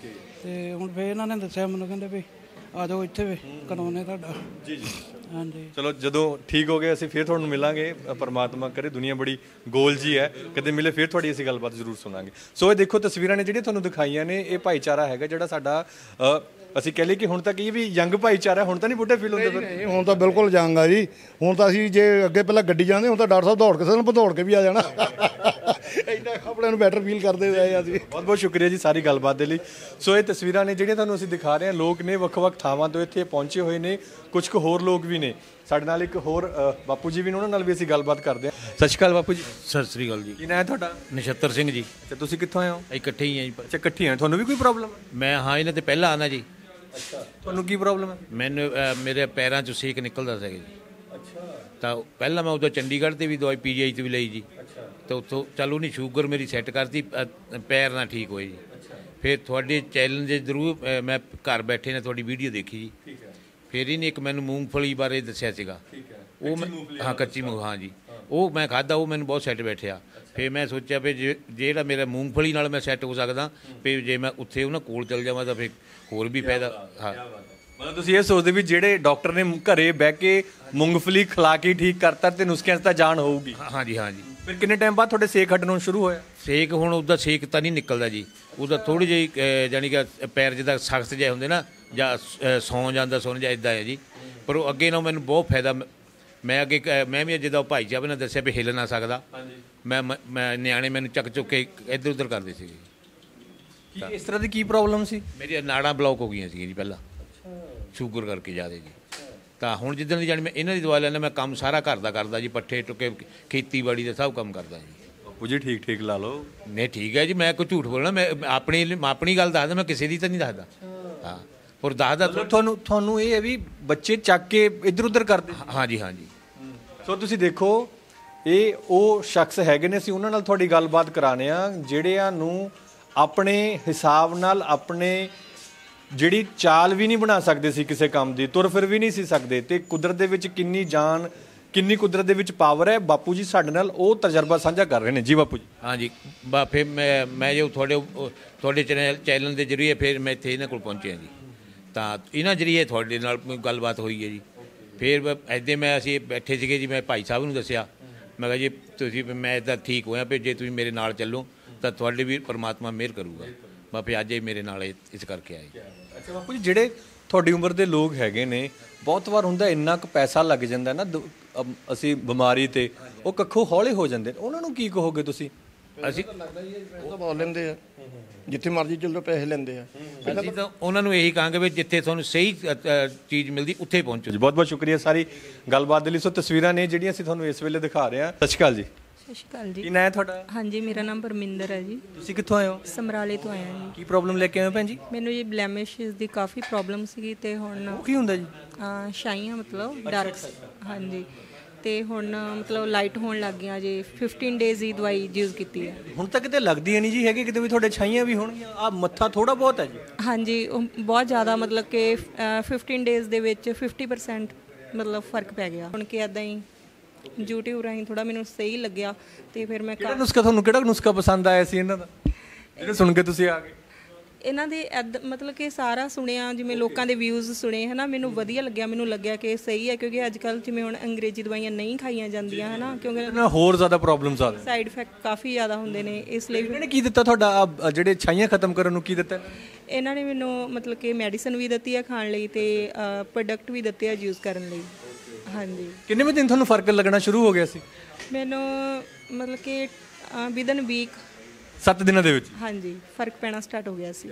ਤੇ ਹੁਣ ਫੇਰ ਇਹਨਾਂ ਨੇ ਦੱਸਿਆ ਮੈਨੂੰ, ਕਹਿੰਦੇ ਵੀ ਆ ਜਾਓ ਇੱਥੇ ਵੀ ਕਰਾਉਣੇ ਤੁਹਾਡਾ। ਜੀ ਜੀ ਹਾਂਜੀ ਚਲੋ ਜਦੋਂ ਠੀਕ ਹੋ ਗਏ ਅਸੀਂ ਫਿਰ ਤੁਹਾਨੂੰ ਮਿਲਾਂਗੇ। ਪਰਮਾਤਮਾ ਕਰੇ, ਦੁਨੀਆ ਬੜੀ ਗੋਲ ਜੀ ਹੈ, ਕਦੇ ਮਿਲੇ ਫਿਰ ਤੁਹਾਡੀ ਅਸੀਂ ਗੱਲਬਾਤ ਜ਼ਰੂਰ ਸੁਣਾਂਗੇ। ਸੋ ਇਹ ਦੇਖੋ ਤਸਵੀਰਾਂ ਨੇ ਜਿਹੜੀਆਂ ਤੁਹਾਨੂੰ ਦਿਖਾਈਆਂ ਨੇ, ਇਹ ਭਾਈਚਾਰਾ ਹੈਗਾ ਜਿਹੜਾ ਸਾਡਾ ਅਸੀਂ ਕਹਿ ਲਈਏ ਕਿ ਹੁਣ ਤੱਕ ਇਹ ਵੀ ਯੰਗ ਭਾਈਚਾਰਾ। ਹੁਣ ਤਾਂ ਨਹੀਂ ਬੁੱਢੇ ਫੀਲ ਹੁੰਦੇ ਫਿਰ? ਹੁਣ ਤਾਂ ਬਿਲਕੁਲ ਜੰਗ ਆ ਜੀ। ਹੁਣ ਤਾਂ ਅਸੀਂ ਜੇ ਅੱਗੇ ਪਹਿਲਾਂ ਗੱਡੀ ਜਾਂਦੇ, ਹੁਣ ਤਾਂ ਡਾਕਟਰ ਸਾਹਿਬ ਦੌੜ ਕੇ ਸਾਨੂੰ ਭਦੌੜ ਕੇ ਵੀ ਆ ਜਾਣਾ। ਇੰਨਾ ਆਪਣੇ ਨੂੰ ਬੈਟਰ ਫੀਲ ਕਰਦੇ ਹੋਏ ਅਸੀਂ। ਬਹੁਤ ਬਹੁਤ ਸ਼ੁਕਰੀਆ ਜੀ ਸਾਰੀ ਗੱਲਬਾਤ ਦੇ ਲਈ। ਸੋ ਇਹ ਤਸਵੀਰਾਂ ਨੇ ਜਿਹੜੀਆਂ ਤੁਹਾਨੂੰ ਅਸੀਂ ਦਿਖਾ ਰਹੇ ਹਾਂ, ਲੋਕ ਨੇ ਵੱਖ-ਵੱਖ ਥਾਵਾਂ ਤੋਂ ਇੱਥੇ ਪਹੁੰਚੇ ਹੋਏ ਨੇ। ਕੁਝ ਕੁ ਹੋਰ ਲੋਕ ਵੀ ਨੇ ਸਾਡੇ ਨਾਲ, ਇੱਕ ਹੋਰ ਬਾਪੂ ਜੀ ਵੀ ਨੇ, ਉਹਨਾਂ ਨਾਲ ਵੀ ਅਸੀਂ ਗੱਲਬਾਤ ਕਰਦੇ ਹਾਂ। ਸਤਿ ਸ਼੍ਰੀ ਅਕਾਲ ਬਾਪੂ ਜੀ। ਸਤਿ ਸ੍ਰੀ ਅਕਾਲ ਜੀ। ਕੀ ਨਾਂ ਹੈ ਤੁਹਾਡਾ? ਨਛੱਤਰ ਸਿੰਘ ਜੀ। ਅੱਛਾ ਤੁਸੀਂ ਕਿੱਥੋਂ ਆਏ ਹੋ? ਇਕੱਠੇ ਹੀ ਆ ਜੀ। ਅੱਛਾ ਇਕੱਠੇ ਆਏ। ਤੁਹਾਨੂੰ ਵੀ ਕੋਈ ਪ੍ਰੋਬਲਮ ਹੈ? ਮੈਂ ਹਾਂ ਇਹਨਾਂ ਤੇ ਪਹਿਲਾਂ ਆਉਣਾ ਜੀ। ਅੱਛਾ ਤੁਹਾਨੂੰ ਕੀ ਪ੍ਰੋਬਲਮ ਹੈ? ਮੈਨੂੰ ਮੇਰੇ ਪੈਰਾਂ 'ਚੋਂ ਸੇਕ ਨਿਕਲਦਾ ਸੀਗਾ ਜੀ। ਅੱਛਾ ਤਾਂ ਪਹਿਲਾਂ ਮੈਂ ਉਦੋਂ ਚੰਡੀਗੜ੍ਹ ਤੇ ਵੀ ਦਵਾਈ PGI ਤੇ ਵੀ ਲਈ ਜੀ। ਅੱਛਾ ਤਾਂ ਉੱਥੋਂ ਚੱਲ ਉਹਨੇ ਸ਼ੂਗਰ ਮੇਰੀ ਸੈੱਟ ਕਰਤੀ, ਪੈਰ ਨਾ ਠੀਕ ਹੋਏ ਜੀ। ਫਿਰ ਤੁਹਾਡੇ ਚੈਲੰਜ ਜ਼ਰੂਰ ਮੈਂ ਘਰ ਬੈਠੇ ਨੇ ਤੁਹਾਡੀ ਵੀਡੀਓ ਦੇਖੀ ਜੀ। ਠੀਕ ਹੈ। ਫਿਰ ਇਹਨੇ ਇੱਕ ਮੈਨੂੰ ਮੂੰਗਫਲੀ ਬਾਰੇ ਦੱਸਿਆ ਸੀਗਾ। ਠੀਕ ਹੈ। ਉਹ ਹਾਂ ਕੱਚੀ ਮੂੰਗ, ਹਾਂ ਜੀ ਉਹ ਮੈਂ ਖਾਧਾ, ਉਹ ਮੈਨੂੰ ਬਹੁਤ ਸੈੱਟ ਬੈਠਿਆ। ਫਿਰ ਮੈਂ ਸੋਚਿਆ ਵੀ ਜਿਹੜਾ ਮੇਰਾ ਮੂੰਗਫਲੀ ਨਾਲ ਮੈਂ ਸੈੱਟ ਹੋ ਸਕਦਾ, ਵੀ ਜੇ ਮੈਂ ਉੱਥੇ ਉਹਨਾਂ ਕੋਲ ਚਲ ਜਾਵਾਂ ਤਾਂ ਫਿਰ ਹੋਰ ਵੀ ਫਾਇਦਾ। ਹਾਂ ਮਤਲਬ ਤੁਸੀਂ ਇਹ ਸੋਚਦੇ ਵੀ ਜਿਹੜੇ ਡਾਕਟਰ ਨੇ ਘਰੇ ਬਹਿ ਕੇ ਮੂੰਗਫਲੀ ਖਿਲਾ ਕੇ ਠੀਕ ਕਰਤਾ ਤੇ ਨੁਸਖਿਆਂ 'ਚ ਤਾਂ ਜਾਨ ਹੋਊਗੀ। ਹਾਂ ਜੀ ਹਾਂ ਜੀ। ਫਿਰ ਕਿੰਨੇ ਟਾਈਮ ਬਾਅਦ ਤੁਹਾਡੇ ਸੇਕ ਹਟਣੋਂ ਸ਼ੁਰੂ ਹੋਇਆ? ਸੇਕ ਹੁਣ ਉਹਦਾ ਸੇਕ ਤਾਂ ਨਹੀਂ ਨਿਕਲਦਾ ਜੀ। ਉਹਦਾ ਥੋੜ੍ਹੀ ਜਿਹੀ ਜਾਣੀ ਕਿ ਪੈਰ ਜਿੱਦਾਂ ਸਖਤ ਜਿਹੇ ਹੁੰਦੇ ਨਾ, ਜਾਂ ਸੌਂ ਜਾਂਦਾ ਸੁਣ ਜਾ ਇੱਦਾਂ ਹੈ ਜੀ। ਪਰ ਉਹ ਅੱਗੇ ਨਾਲ ਮੈਨੂੰ ਬਹੁਤ ਫਾਇਦਾ। ਮੈਂ ਅੱਗੇ ਮੈਂ ਵੀ ਜਿੱਦਾਂ ਭਾਈ ਸਾਹਿਬ ਨੇ ਦੱਸਿਆ ਵੀ ਹਿੱਲ ਨਾ ਸਕਦਾ, ਮੈਂ ਨਿਆਣੇ ਮੈਨੂੰ ਚੱਕ ਚੁੱਕ ਕੇ ਇੱਧਰ ਉੱਧਰ ਕਰਦੇ ਸੀਗੇ। ਇਸ ਤਰ੍ਹਾਂ ਦੀ ਕੀ ਪ੍ਰੋਬਲਮ ਸੀ? ਮੇਰੀਆਂ ਨਾੜਾਂ ਬਲੌਕ ਹੋ ਗਈਆਂ ਸੀ ਜੀ ਪਹਿਲਾਂ। ਸ਼ੂਗਰ ਕਰਕੇ ਜ਼ਿਆਦਾ ਜੀ। ਤਾਂ ਹੁਣ ਜਿੱਦਣ ਦੀ ਜਾਣੀ ਮੈਂ ਇਹਨਾਂ ਦੀ ਦਵਾ ਲੈਂਦਾ, ਮੈਂ ਕੰਮ ਸਾਰਾ ਘਰ ਦਾ ਕਰਦਾ ਜੀ, ਪੱਠੇ ਟੁੱਕੇ ਖੇਤੀਬਾੜੀ ਦਾ ਸਭ ਕੰਮ ਕਰਦਾ ਜੀ। ਬਾਪੂ ਜੀ ਠੀਕ ਲਾ ਲਓ। ਨਹੀਂ ਠੀਕ ਹੈ ਜੀ, ਮੈਂ ਕੋਈ ਝੂਠ ਬੋਲਣਾ, ਮੈਂ ਆਪਣੀ ਗੱਲ ਦੱਸਦਾ, ਮੈਂ ਕਿਸੇ ਦੀ ਤਾਂ ਨਹੀਂ ਦੱਸਦਾ। ਹਾਂ ਹੋਰ ਦੱਸਦਾ ਤੁਹਾਨੂੰ ਇਹ ਹੈ ਵੀ ਬੱਚੇ ਚੱਕ ਕੇ ਇੱਧਰ ਉੱਧਰ ਕਰਦੇ। ਹਾਂਜੀ ਹਾਂਜੀ। ਸੋ ਤੁਸੀਂ ਦੇਖੋ, ਇਹ ਉਹ ਸ਼ਖਸ ਹੈਗੇ ਨੇ, ਅਸੀਂ ਉਹਨਾਂ ਨਾਲ ਤੁਹਾਡੀ ਗੱਲਬਾਤ ਕਰਾਣੇ ਆ ਜਿਹੜਿਆਂ ਨੂੰ ਆਪਣੇ ਹਿਸਾਬ ਨਾਲ ਆਪਣੇ ਜਿਹੜੀ ਚਾਲ ਵੀ ਨਹੀਂ ਬਣਾ ਸਕਦੇ ਸੀ ਕਿਸੇ ਕੰਮ ਦੀ, ਤੁਰ ਫਿਰ ਵੀ ਨਹੀਂ ਸੀ ਸਕਦੇ, ਤੇ ਕੁਦਰਤ ਦੇ ਵਿੱਚ ਕਿੰਨੀ ਕੁਦਰਤ ਦੇ ਵਿੱਚ ਪਾਵਰ ਹੈ। ਬਾਪੂ ਜੀ ਸਾਡੇ ਨਾਲ ਉਹ ਤਜਰਬਾ ਸਾਂਝਾ ਕਰ ਰਹੇ ਨੇ ਜੀ। ਬਾਪੂ ਜੀ ਹਾਂਜੀ, ਫਿਰ ਮੈਂ ਜੋ ਤੁਹਾਡੇ ਚੈਨਲ ਦੇ ਜ਼ਰੀਏ ਫਿਰ ਮੈਂ ਇੱਥੇ ਇਹਨਾਂ ਕੋਲ ਪਹੁੰਚਿਆ ਜੀ। ਤਾਂ ਇਹਨਾਂ ਜ਼ਰੀਏ ਤੁਹਾਡੇ ਨਾਲ ਗੱਲਬਾਤ ਹੋਈ ਹੈ ਜੀ। ਫਿਰ ਇੱਦਾਂ ਅਸੀਂ ਬੈਠੇ ਸੀਗੇ ਜੀ, ਮੈਂ ਭਾਈ ਸਾਹਿਬ ਨੂੰ ਦੱਸਿਆ, ਮੈਂ ਕਿਹਾ ਜੀ ਤੁਸੀਂ, ਮੈਂ ਇੱਦਾਂ ਠੀਕ ਹੋਇਆ, ਫਿਰ ਜੇ ਤੁਸੀਂ ਮੇਰੇ ਨਾਲ ਚੱਲੋ ਤਾਂ ਤੁਹਾਡੇ ਵੀ ਪਰਮਾਤਮਾ ਮਿਹਰ ਕਰੂਗਾ। ਮੈਂ ਫਿਰ ਅੱਜ ਹੀ ਮੇਰੇ ਨਾਲ ਇਸ ਕਰਕੇ ਆਏ। ਅੱਛਾ ਬਾਪੂ ਜੀ, ਜਿਹੜੇ ਤੁਹਾਡੀ ਉਮਰ ਦੇ ਲੋਕ ਹੈਗੇ ਨੇ, ਬਹੁਤ ਵਾਰ ਹੁੰਦਾ ਇੰਨਾ ਕੁ ਪੈਸਾ ਲੱਗ ਜਾਂਦਾ ਨਾ ਅਸੀਂ ਬਿਮਾਰੀ ਤੇ, ਉਹ ਕੱਖੋਂ ਹੌਲੇ ਹੋ ਜਾਂਦੇ ਨੇ, ਉਹਨਾਂ ਨੂੰ ਕੀ ਕਹੋਗੇ ਤੁਸੀਂ? ਅਸੀਂ ਤਾਂ ਬੋਲ ਲੈਂਦੇ ਆ, ਜਿੱਥੇ ਮਰਜ਼ੀ ਚੱਲੋ ਪੈਸੇ ਲੈਂਦੇ ਆ। ਅਸੀਂ ਤਾਂ ਉਹਨਾਂ ਨੂੰ ਇਹੀ ਕਹਾਂਗੇ ਵੀ ਜਿੱਥੇ ਤੁਹਾਨੂੰ ਸਹੀ ਚੀਜ਼ ਮਿਲਦੀ ਉੱਥੇ ਪਹੁੰਚੋ ਜੀ। ਬਹੁਤ ਬਹੁਤ ਸ਼ੁਕਰੀਆ ਸਾਰੀ ਗੱਲਬਾਤ ਦੇ ਲਈ। ਸੋ ਤਸਵੀਰਾਂ ਨੇ ਜਿਹੜੀਆਂ ਅਸੀਂ ਤੁਹਾਨੂੰ ਇਸ ਵੇਲੇ ਦਿਖਾ ਰਹੇ ਹਾਂ। ਸਤਿ ਸ਼੍ਰੀ ਅਕਾਲ ਜੀ। ਸਤਿ ਸ਼੍ਰੀ ਅਕਾਲ ਜੀ। ਕੀ ਨਾਂ ਹੈ ਤੁਹਾਡਾ? ਹਾਂਜੀ, ਮੇਰਾ ਨਾਮ ਪਰਮਿੰਦਰ ਹੈ ਜੀ। ਤੁਸੀਂ ਕਿੱਥੋਂ ਆਏ ਹੋ? ਸਮਰਾਲੇ ਤੋਂ ਆਇਆ ਜੀ। ਕੀ ਪ੍ਰੋਬਲਮ ਲੈ ਕੇ ਆਏ ਹੋ ਭੈਣ ਜੀ? ਮੈਨੂੰ ਜੀ ਬਲੈਮਿਸ਼ਸ ਦੀ ਕਾਫੀ ਪ੍ਰੋਬਲਮ ਸੀਗੀ, ਤੇ ਹੁਣ ਉਹ ਕੀ ਹੁੰਦਾ ਜੀ? ਛਾਈਆਂ ਮਤਲਬ ਡਾਰਕ। ਹਾਂਜੀ, ਤੇ ਹੁਣ ਮਤਲਬ ਲਾਈਟ ਹੋਣ ਲੱਗ ਗਈਆਂ ਜੀ। 15 ਡੇਜ਼ ਦੀ ਦਵਾਈ ਯੂਜ਼ ਕੀਤੀ ਹੈ। ਹੁਣ ਤਾਂ ਕਿਤੇ ਲੱਗਦੀ ਨਹੀਂ ਜੀ ਹੈਗੀ, ਕਿਤੇ ਵੀ ਤੁਹਾਡੇ ਛਾਈਆਂ ਵੀ ਹੋਣਗੀਆਂ। ਆ ਮੱਥਾ ਥੋੜਾ ਬਹੁਤ ਹੈ ਜੀ। ਹਾਂਜੀ, ਉਹ ਬਹੁਤ ਜ਼ਿਆਦਾ ਮਤਲਬ ਕਿ 15 ਡੇਜ਼ ਦੇ ਵਿੱਚ 50% ਮਤਲਬ ਫਰਕ ਪੈ ਗਿਆ। ਹੁਣ ਕਿ ਇੱਦਾਂ ਹੀ YouTube ਰਾਹੀਂ ਥੋੜਾ ਮੈਨੂੰ ਸਹੀ ਲੱਗਿਆ, ਤੇ ਫਿਰ ਮੈਂ ਤੁਹਾਨੂੰ ਕਿਹੜਾ ਨੁਸਖਾ ਪਸੰਦ ਆਇਆ ਸੀ ਇਹਨਾਂ ਦਾ, ਜਿਹੜੇ ਸੁਣ ਕੇ ਤੁਸੀਂ ਆ ਗਏ? ਇਹਨਾਂ ਦੇ ਮਤਲਬ ਕਿ ਸਾਰਾ ਸੁਣਿਆ, ਜਿਵੇਂ ਲੋਕਾਂ ਦੇ ਵਿਊਜ਼ ਸੁਣੇ ਹੈ ਨਾ, ਮੈਨੂੰ ਵਧੀਆ ਲੱਗਿਆ। ਮੈਨੂੰ ਲੱਗਿਆ ਕਿ ਸਹੀ ਹੈ, ਕਿਉਂਕਿ ਅੱਜ ਕੱਲ੍ਹ ਜਿਵੇਂ ਹੁਣ ਅੰਗਰੇਜ਼ੀ ਦਵਾਈਆਂ ਨਹੀਂ ਖਾਈਆਂ ਜਾਂਦੀਆਂ ਹੈ ਨਾ, ਕਿਉਂਕਿ ਹੋਰ ਜ਼ਿਆਦਾ ਪ੍ਰੋਬਲਮਸ ਆ, ਸਾਈਡ ਇਫੈਕਟ ਕਾਫੀ ਜ਼ਿਆਦਾ ਹੁੰਦੇ ਨੇ। ਇਸ ਲਈ ਇਹਨਾਂ ਨੇ ਕੀ ਦਿੱਤਾ ਤੁਹਾਡਾ, ਜਿਹੜੇ ਛਾਈਆਂ ਖਤਮ ਕਰਨ ਨੂੰ ਕੀ ਦਿੱਤਾ? ਇਹਨਾਂ ਨੇ ਮੈਨੂੰ ਮਤਲਬ ਕਿ ਮੈਡੀਸਨ ਵੀ ਦਿੱਤੀ ਹੈ ਖਾਣ ਲਈ, ਤੇ ਪ੍ਰੋਡਕਟ ਵੀ ਦਿੱਤੇ ਆ ਯੂਜ਼ ਕਰਨ ਲਈ। ਹਾਂਜੀ। ਕਿੰਨੇ ਦਿਨ ਤੁਹਾਨੂੰ ਫਰਕ ਲੱਗਣਾ ਸ਼ੁਰੂ ਹੋ ਗਿਆ ਸੀ? ਮੈਨੂੰ ਮਤਲਬ ਕਿ ਵਿਦਨ ਵੀਕ 7 ਦਿਨਾਂ ਦੇ ਵਿੱਚ? ਹਾਂਜੀ, ਫਰਕ ਪੈਣਾ ਸਟਾਰਟ ਹੋ ਗਿਆ ਸੀ।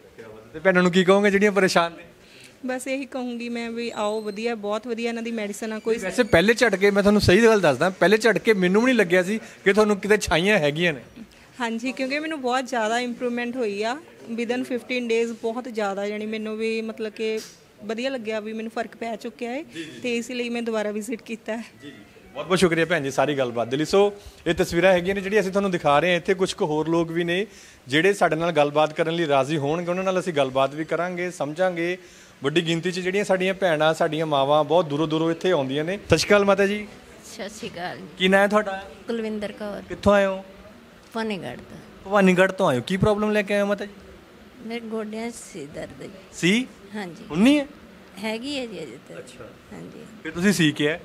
ਤੇ ਭੈਣਾਂ ਨੂੰ ਕੀ ਕਹੋਗੇ ਜਿਹੜੀਆਂ ਪਰੇਸ਼ਾਨ ਨੇ? ਬਸ ਇਹੀ ਕਹੂੰਗੀ ਮੈਂ ਵੀ ਆਓ, ਵਧੀਆ, ਬਹੁਤ ਵਧੀਆ ਇਹਨਾਂ ਦੀ ਮੈਡੀਸਨ ਆ। ਕੋਈ ਵੈਸੇ ਪਹਿਲੇ ਝਟਕੇ, ਮੈਂ ਤੁਹਾਨੂੰ ਸਹੀ ਗੱਲ ਦੱਸਦਾ, ਪਹਿਲੇ ਝਟਕੇ ਮੈਨੂੰ ਵੀ ਨਹੀਂ ਲੱਗਿਆ ਸੀ ਕਿ ਤੁਹਾਨੂੰ ਕਿਤੇ ਛਾਈਆਂ ਹੈਗੀਆਂ ਨੇ। ਹਾਂਜੀ, ਕਿਉਂਕਿ ਮੈਨੂੰ ਬਹੁਤ ਜ਼ਿਆਦਾ ਇੰਪਰੂਵਮੈਂਟ ਹੋਈ ਆ ਵਿਦਨ 15 ਡੇਜ਼, ਬਹੁਤ ਜ਼ਿਆਦਾ। ਜਾਨੀ ਮੈਨੂੰ ਵੀ ਮਤਲਬ ਕਿ ਵਧੀਆ ਲੱਗਿਆ ਵੀ ਮੈਨੂੰ ਫਰਕ ਪੈ ਚੁੱਕਿਆ ਹੈ, ਤੇ ਇਸ ਲਈ ਮੈਂ ਦੁਬਾਰਾ ਵਿਜ਼ਿਟ ਕੀਤਾ ਹੈ। ਬਹੁਤ ਬਹੁਤ ਸ਼ੁਕਰੀਆ ਭੈਣ ਜੀ ਸਾਰੀ ਗੱਲਬਾਤ ਦੇ ਲਈ। ਸੋ ਇਹ ਤਸਵੀਰਾਂ ਹੈਗੀਆਂ ਨੇ ਜਿਹੜੀਆਂ ਅਸੀਂ ਤੁਹਾਨੂੰ ਦਿਖਾ ਰਹੇ ਹਾਂ। ਇੱਥੇ ਕੁਝ ਕੁ ਹੋਰ ਲੋਕ ਵੀ ਨੇ ਜਿਹੜੇ ਸਾਡੇ ਨਾਲ ਗੱਲਬਾਤ ਕਰਨ ਲਈ ਰਾਜ਼ੀ ਹੋਣਗੇ, ਉਹਨਾਂ ਨਾਲ ਅਸੀਂ ਗੱਲਬਾਤ ਵੀ ਕਰਾਂਗੇ, ਸਮਝਾਂਗੇ। ਵੱਡੀ ਗਿਣਤੀ 'ਚ ਜਿਹੜੀਆਂ ਸਾਡੀਆਂ ਭੈਣਾਂ, ਸਾਡੀਆਂ ਮਾਵਾਂ ਬਹੁਤ ਦੂਰੋਂ ਦੂਰੋਂ ਇੱਥੇ ਆਉਂਦੀਆਂ ਨੇ। ਸਤਿ ਸ਼੍ਰੀ ਅਕਾਲ ਮਾਤਾ ਜੀ। ਸਤਿ ਸ਼੍ਰੀ ਅਕਾਲ। ਕੀ ਨਾਂ ਹੈ ਤੁਹਾਡਾ? ਕੁਲਵਿੰਦਰ ਕੌਰ। ਕਿੱਥੋਂ ਆਏ ਹੋ? ਭਵਾਨੀਗੜ੍ਹ ਤੋਂ। ਭਵਾਨੀਗੜ੍ਹ ਤੋਂ ਆਏ ਹੋ। ਕੀ ਪ੍ਰੋਬਲਮ ਲੈ ਕੇ ਆਏ ਹੋ ਮਾਤਾ ਜੀ? ਮੇਰੇ ਗੋਡਿਆਂ 'ਚ ਸੀ ਦਰਦ ਸੀ? ਹਾਂਜੀ। ਹੁਣ ਨਹੀਂ ਹੈ? ਹੈਗੀ ਹੈ ਜੀ ਅਜੇ ਤੱਕ। ਅੱਛਾ। ਹਾਂਜੀ। ਫਿਰ ਤੁਸੀਂ ਸੀ ਕਿਹਾ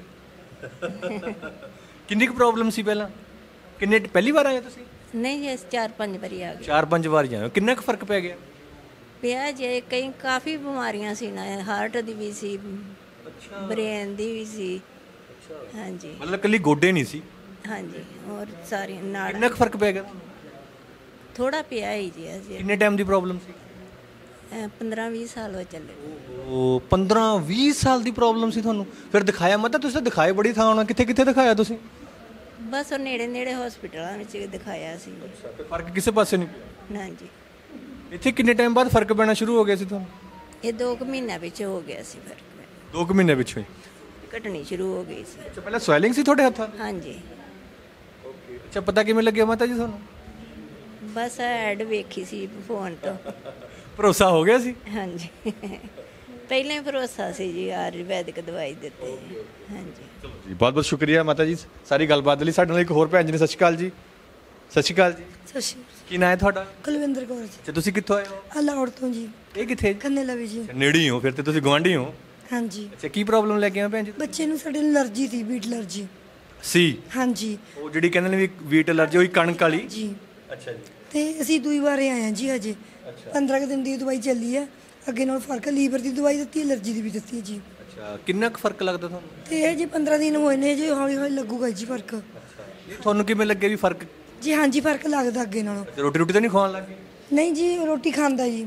ਕਿੰਨੀ ਕੁ ਪ੍ਰੋਬਲਮ ਸੀ ਪਹਿਲਾਂ? ਪਹਿਲੀ ਵਾਰ ਆਏ ਤੁਸੀਂ? ਨਹੀਂ ਜੀ, 4-5 ਵਾਰੀ ਆ ਗਏ। 4-5 ਵਾਰ ਆਏ ਹੋ। ਕਿੰਨਾ ਕੁ ਫਰਕ ਪੈ ਗਿਆ? ਪਿਆ ਜੇ ਕਈ ਕਾਫੀ ਬਿਮਾਰੀਆਂ ਸੀ ਨਾ, ਹਾਰਟ ਦੀ ਵੀ ਸੀ, ਬ੍ਰੇਨ ਦੀ ਵੀ ਸੀ। ਹਾਂਜੀ। ਮਤਲਬ ਕੱਲੀ ਗੋਡੇ ਨਹੀਂ ਸੀ? ਹਾਂਜੀ, ਔਰ ਸਾਰੀਆਂ ਨਾੜਾਂ। ਕਿੰਨਾ ਕੁ ਫਰਕ ਪੈ ਗਿਆ? ਥੋੜਾ ਪਿਆ ਹੀ ਜੀ ਅਜੇ। ਕਿੰਨੇ ਟਾਈਮ ਦੀ ਪ੍ਰੋਬਲਮ ਸੀ? 15-20 ਸਾਲ ਹੋ ਚੱਲੇ। ਉਹ 15-20 ਸਾਲ ਦੀ ਪ੍ਰੋਬਲਮ ਸੀ ਤੁਹਾਨੂੰ? ਫਿਰ ਦਿਖਾਇਆ? ਮਤਲਬ ਤੁਸੀਂ ਤਾਂ ਦਿਖਾਏ ਬੜੀ ਥਾਂ ਹੋਣਾ, ਕਿੱਥੇ ਕਿੱਥੇ ਦਿਖਾਇਆ ਤੁਸੀਂ? ਬਸ ਉਹ ਨੇੜੇ ਨੇੜੇ ਹਸਪੀਟਲਾਂ ਵਿੱਚ ਦਿਖਾਇਆ ਸੀ। ਫਰਕ ਕਿਸੇ ਪਾਸੇ ਨਹੀਂ? ਹਾਂਜੀ। ਇੱਥੇ ਕਿੰਨੇ ਟਾਈਮ ਬਾਅਦ ਫਰਕ ਪੈਣਾ ਸ਼ੁਰੂ ਹੋ ਗਿਆ ਸੀ ਤੁਹਾਨੂੰ? ਇਹ 2 ਮਹੀਨਿਆਂ ਵਿੱਚ ਹੋ ਗਿਆ ਸੀ ਫਰਕ। 2 ਮਹੀਨੇ ਵਿੱਚ ਹੀ ਘਟਣੀ ਸ਼ੁਰੂ ਹੋ ਗਈ ਸੀ। ਅੱਛਾ, ਪਹਿਲਾਂ ਸਵੈਲਿੰਗ ਸੀ ਤੁਹਾਡੇ ਹੱਥਾਂ? ਹਾਂਜੀ। ਅੱਛਾ, ਪਤਾ ਕਿਵੇਂ ਲੱਗਿਆ ਮਾਤਾ ਜੀ ਤੁਹਾਨੂੰ? ਬਸ ਐਡ ਵੇਖੀ ਸੀ ਫੋਨ ਤੋਂ। ਭਰੋਸਾ ਹੋ ਗਿਆ ਸੀ? ਹਾਂਜੀ, ਪਹਿਲਾਂ ਹੀ ਭਰੋਸਾ ਸੀ ਜੀ। ਆਯੁਰਵੈਦਿਕ ਦਵਾਈ ਦਿੱਤੀ। ਹਾਂਜੀ ਜੀ, ਬਹੁਤ ਬਹੁਤ ਸ਼ੁਕਰੀਆ ਮਾਤਾ ਜੀ ਸਾਰੀ ਗੱਲਬਾਤ ਲਈ। ਸਾਡੇ ਨਾਲ ਇੱਕ ਹੋਰ ਭੈਣ ਜੀ ਨੇ। ਸਤਿ ਸ਼੍ਰੀ ਅਕਾਲ ਜੀ। ਸਤਿ ਸ਼੍ਰੀ ਅਕਾਲ ਜੀ। ਸਤਿ ਸ਼੍ਰੀ ਅਕਾਲ। ਕੀ ਨਾਂ ਹੈ ਤੁਹਾਡਾ? ਕੁਲਵਿੰਦਰ ਕੌਰ ਜੀ। ਅੱਛਾ, ਤੁਸੀਂ ਕਿੱਥੋਂ ਆਏ ਹੋ? ਲਾਹੌਰ ਤੋਂ ਜੀ। ਇਹ ਕਿੱਥੇ? ਕੰਨੇ ਲਵੀ ਜੀ। ਨੇੜੇ ਹੀ ਹੋ ਫਿਰ ਤੇ, ਤੁਸੀਂ ਗੁਆਂਢੀ ਹੋ? ਹਾਂਜੀ। ਅੱਛਾ, ਕੀ ਪ੍ਰੋਬਲਮ ਲੈ ਕੇ ਆਏ ਭੈਣ ਜੀ? ਬੱਚੇ ਨੂੰ ਸਾਡੇ ਅਲਰਜੀ ਸੀ, ਵੀਟ ਅਲਰਜੀ ਸੀ। ਹਾਂਜੀ। ਉਹ ਜਿਹੜੀ ਕਹਿੰਦੇ ਨੇ ਵੀ ਵੀਟ ਅਲਰਜੀ, ਉਹੀ ਕਣਕ ਵਾਲੀ ਜੀ। ਅੱਛਾ ਜੀ। ਤੇ ਅਸੀਂ ਦੂਈ ਵਾਰ ਆਏ ਹਾਂ ਜੀ ਹਜੇ। 15 ਦਿਨ ਦੀ ਦਵਾਈ ਚੱਲੀ ਹੈ, ਅੱਗੇ ਨਾਲ ਫਰਕ। ਲੀਵਰ ਦੀ ਦਵਾਈ ਦਿੱਤੀ, ਅਲਰਜੀ ਦੀ ਵੀ ਦਿੱਤੀ ਹੈ ਜੀ। ਅੱਛਾ, ਕਿੰਨਾ ਕੁ ਫਰਕ ਲੱਗਦਾ ਤੁਹਾਨੂੰ? ਤੇ ਇਹ ਜੀ 15 ਦਿਨ ਹੋਏ ਨੇ ਜੀ, ਹੌਲੀ ਹੌਲੀ ਲੱਗੂਗਾ ਜੀ ਫਰਕ। ਤੁਹਾਨੂੰ ਕਿਵੇਂ ਲੱਗੇ ਵੀ ਫਰਕ? ਜੀ ਹਾਂਜੀ, ਫਰਕ ਲੱਗਦਾ ਅੱਗੇ ਨਾਲੋਂ। ਰੋਟੀ ਤਾਂ ਨਹੀਂ ਖਵਾਉਣ ਲੱਗੇ? ਨਹੀਂ ਜੀ, ਰੋਟੀ ਖਾਂਦਾ ਜੀ।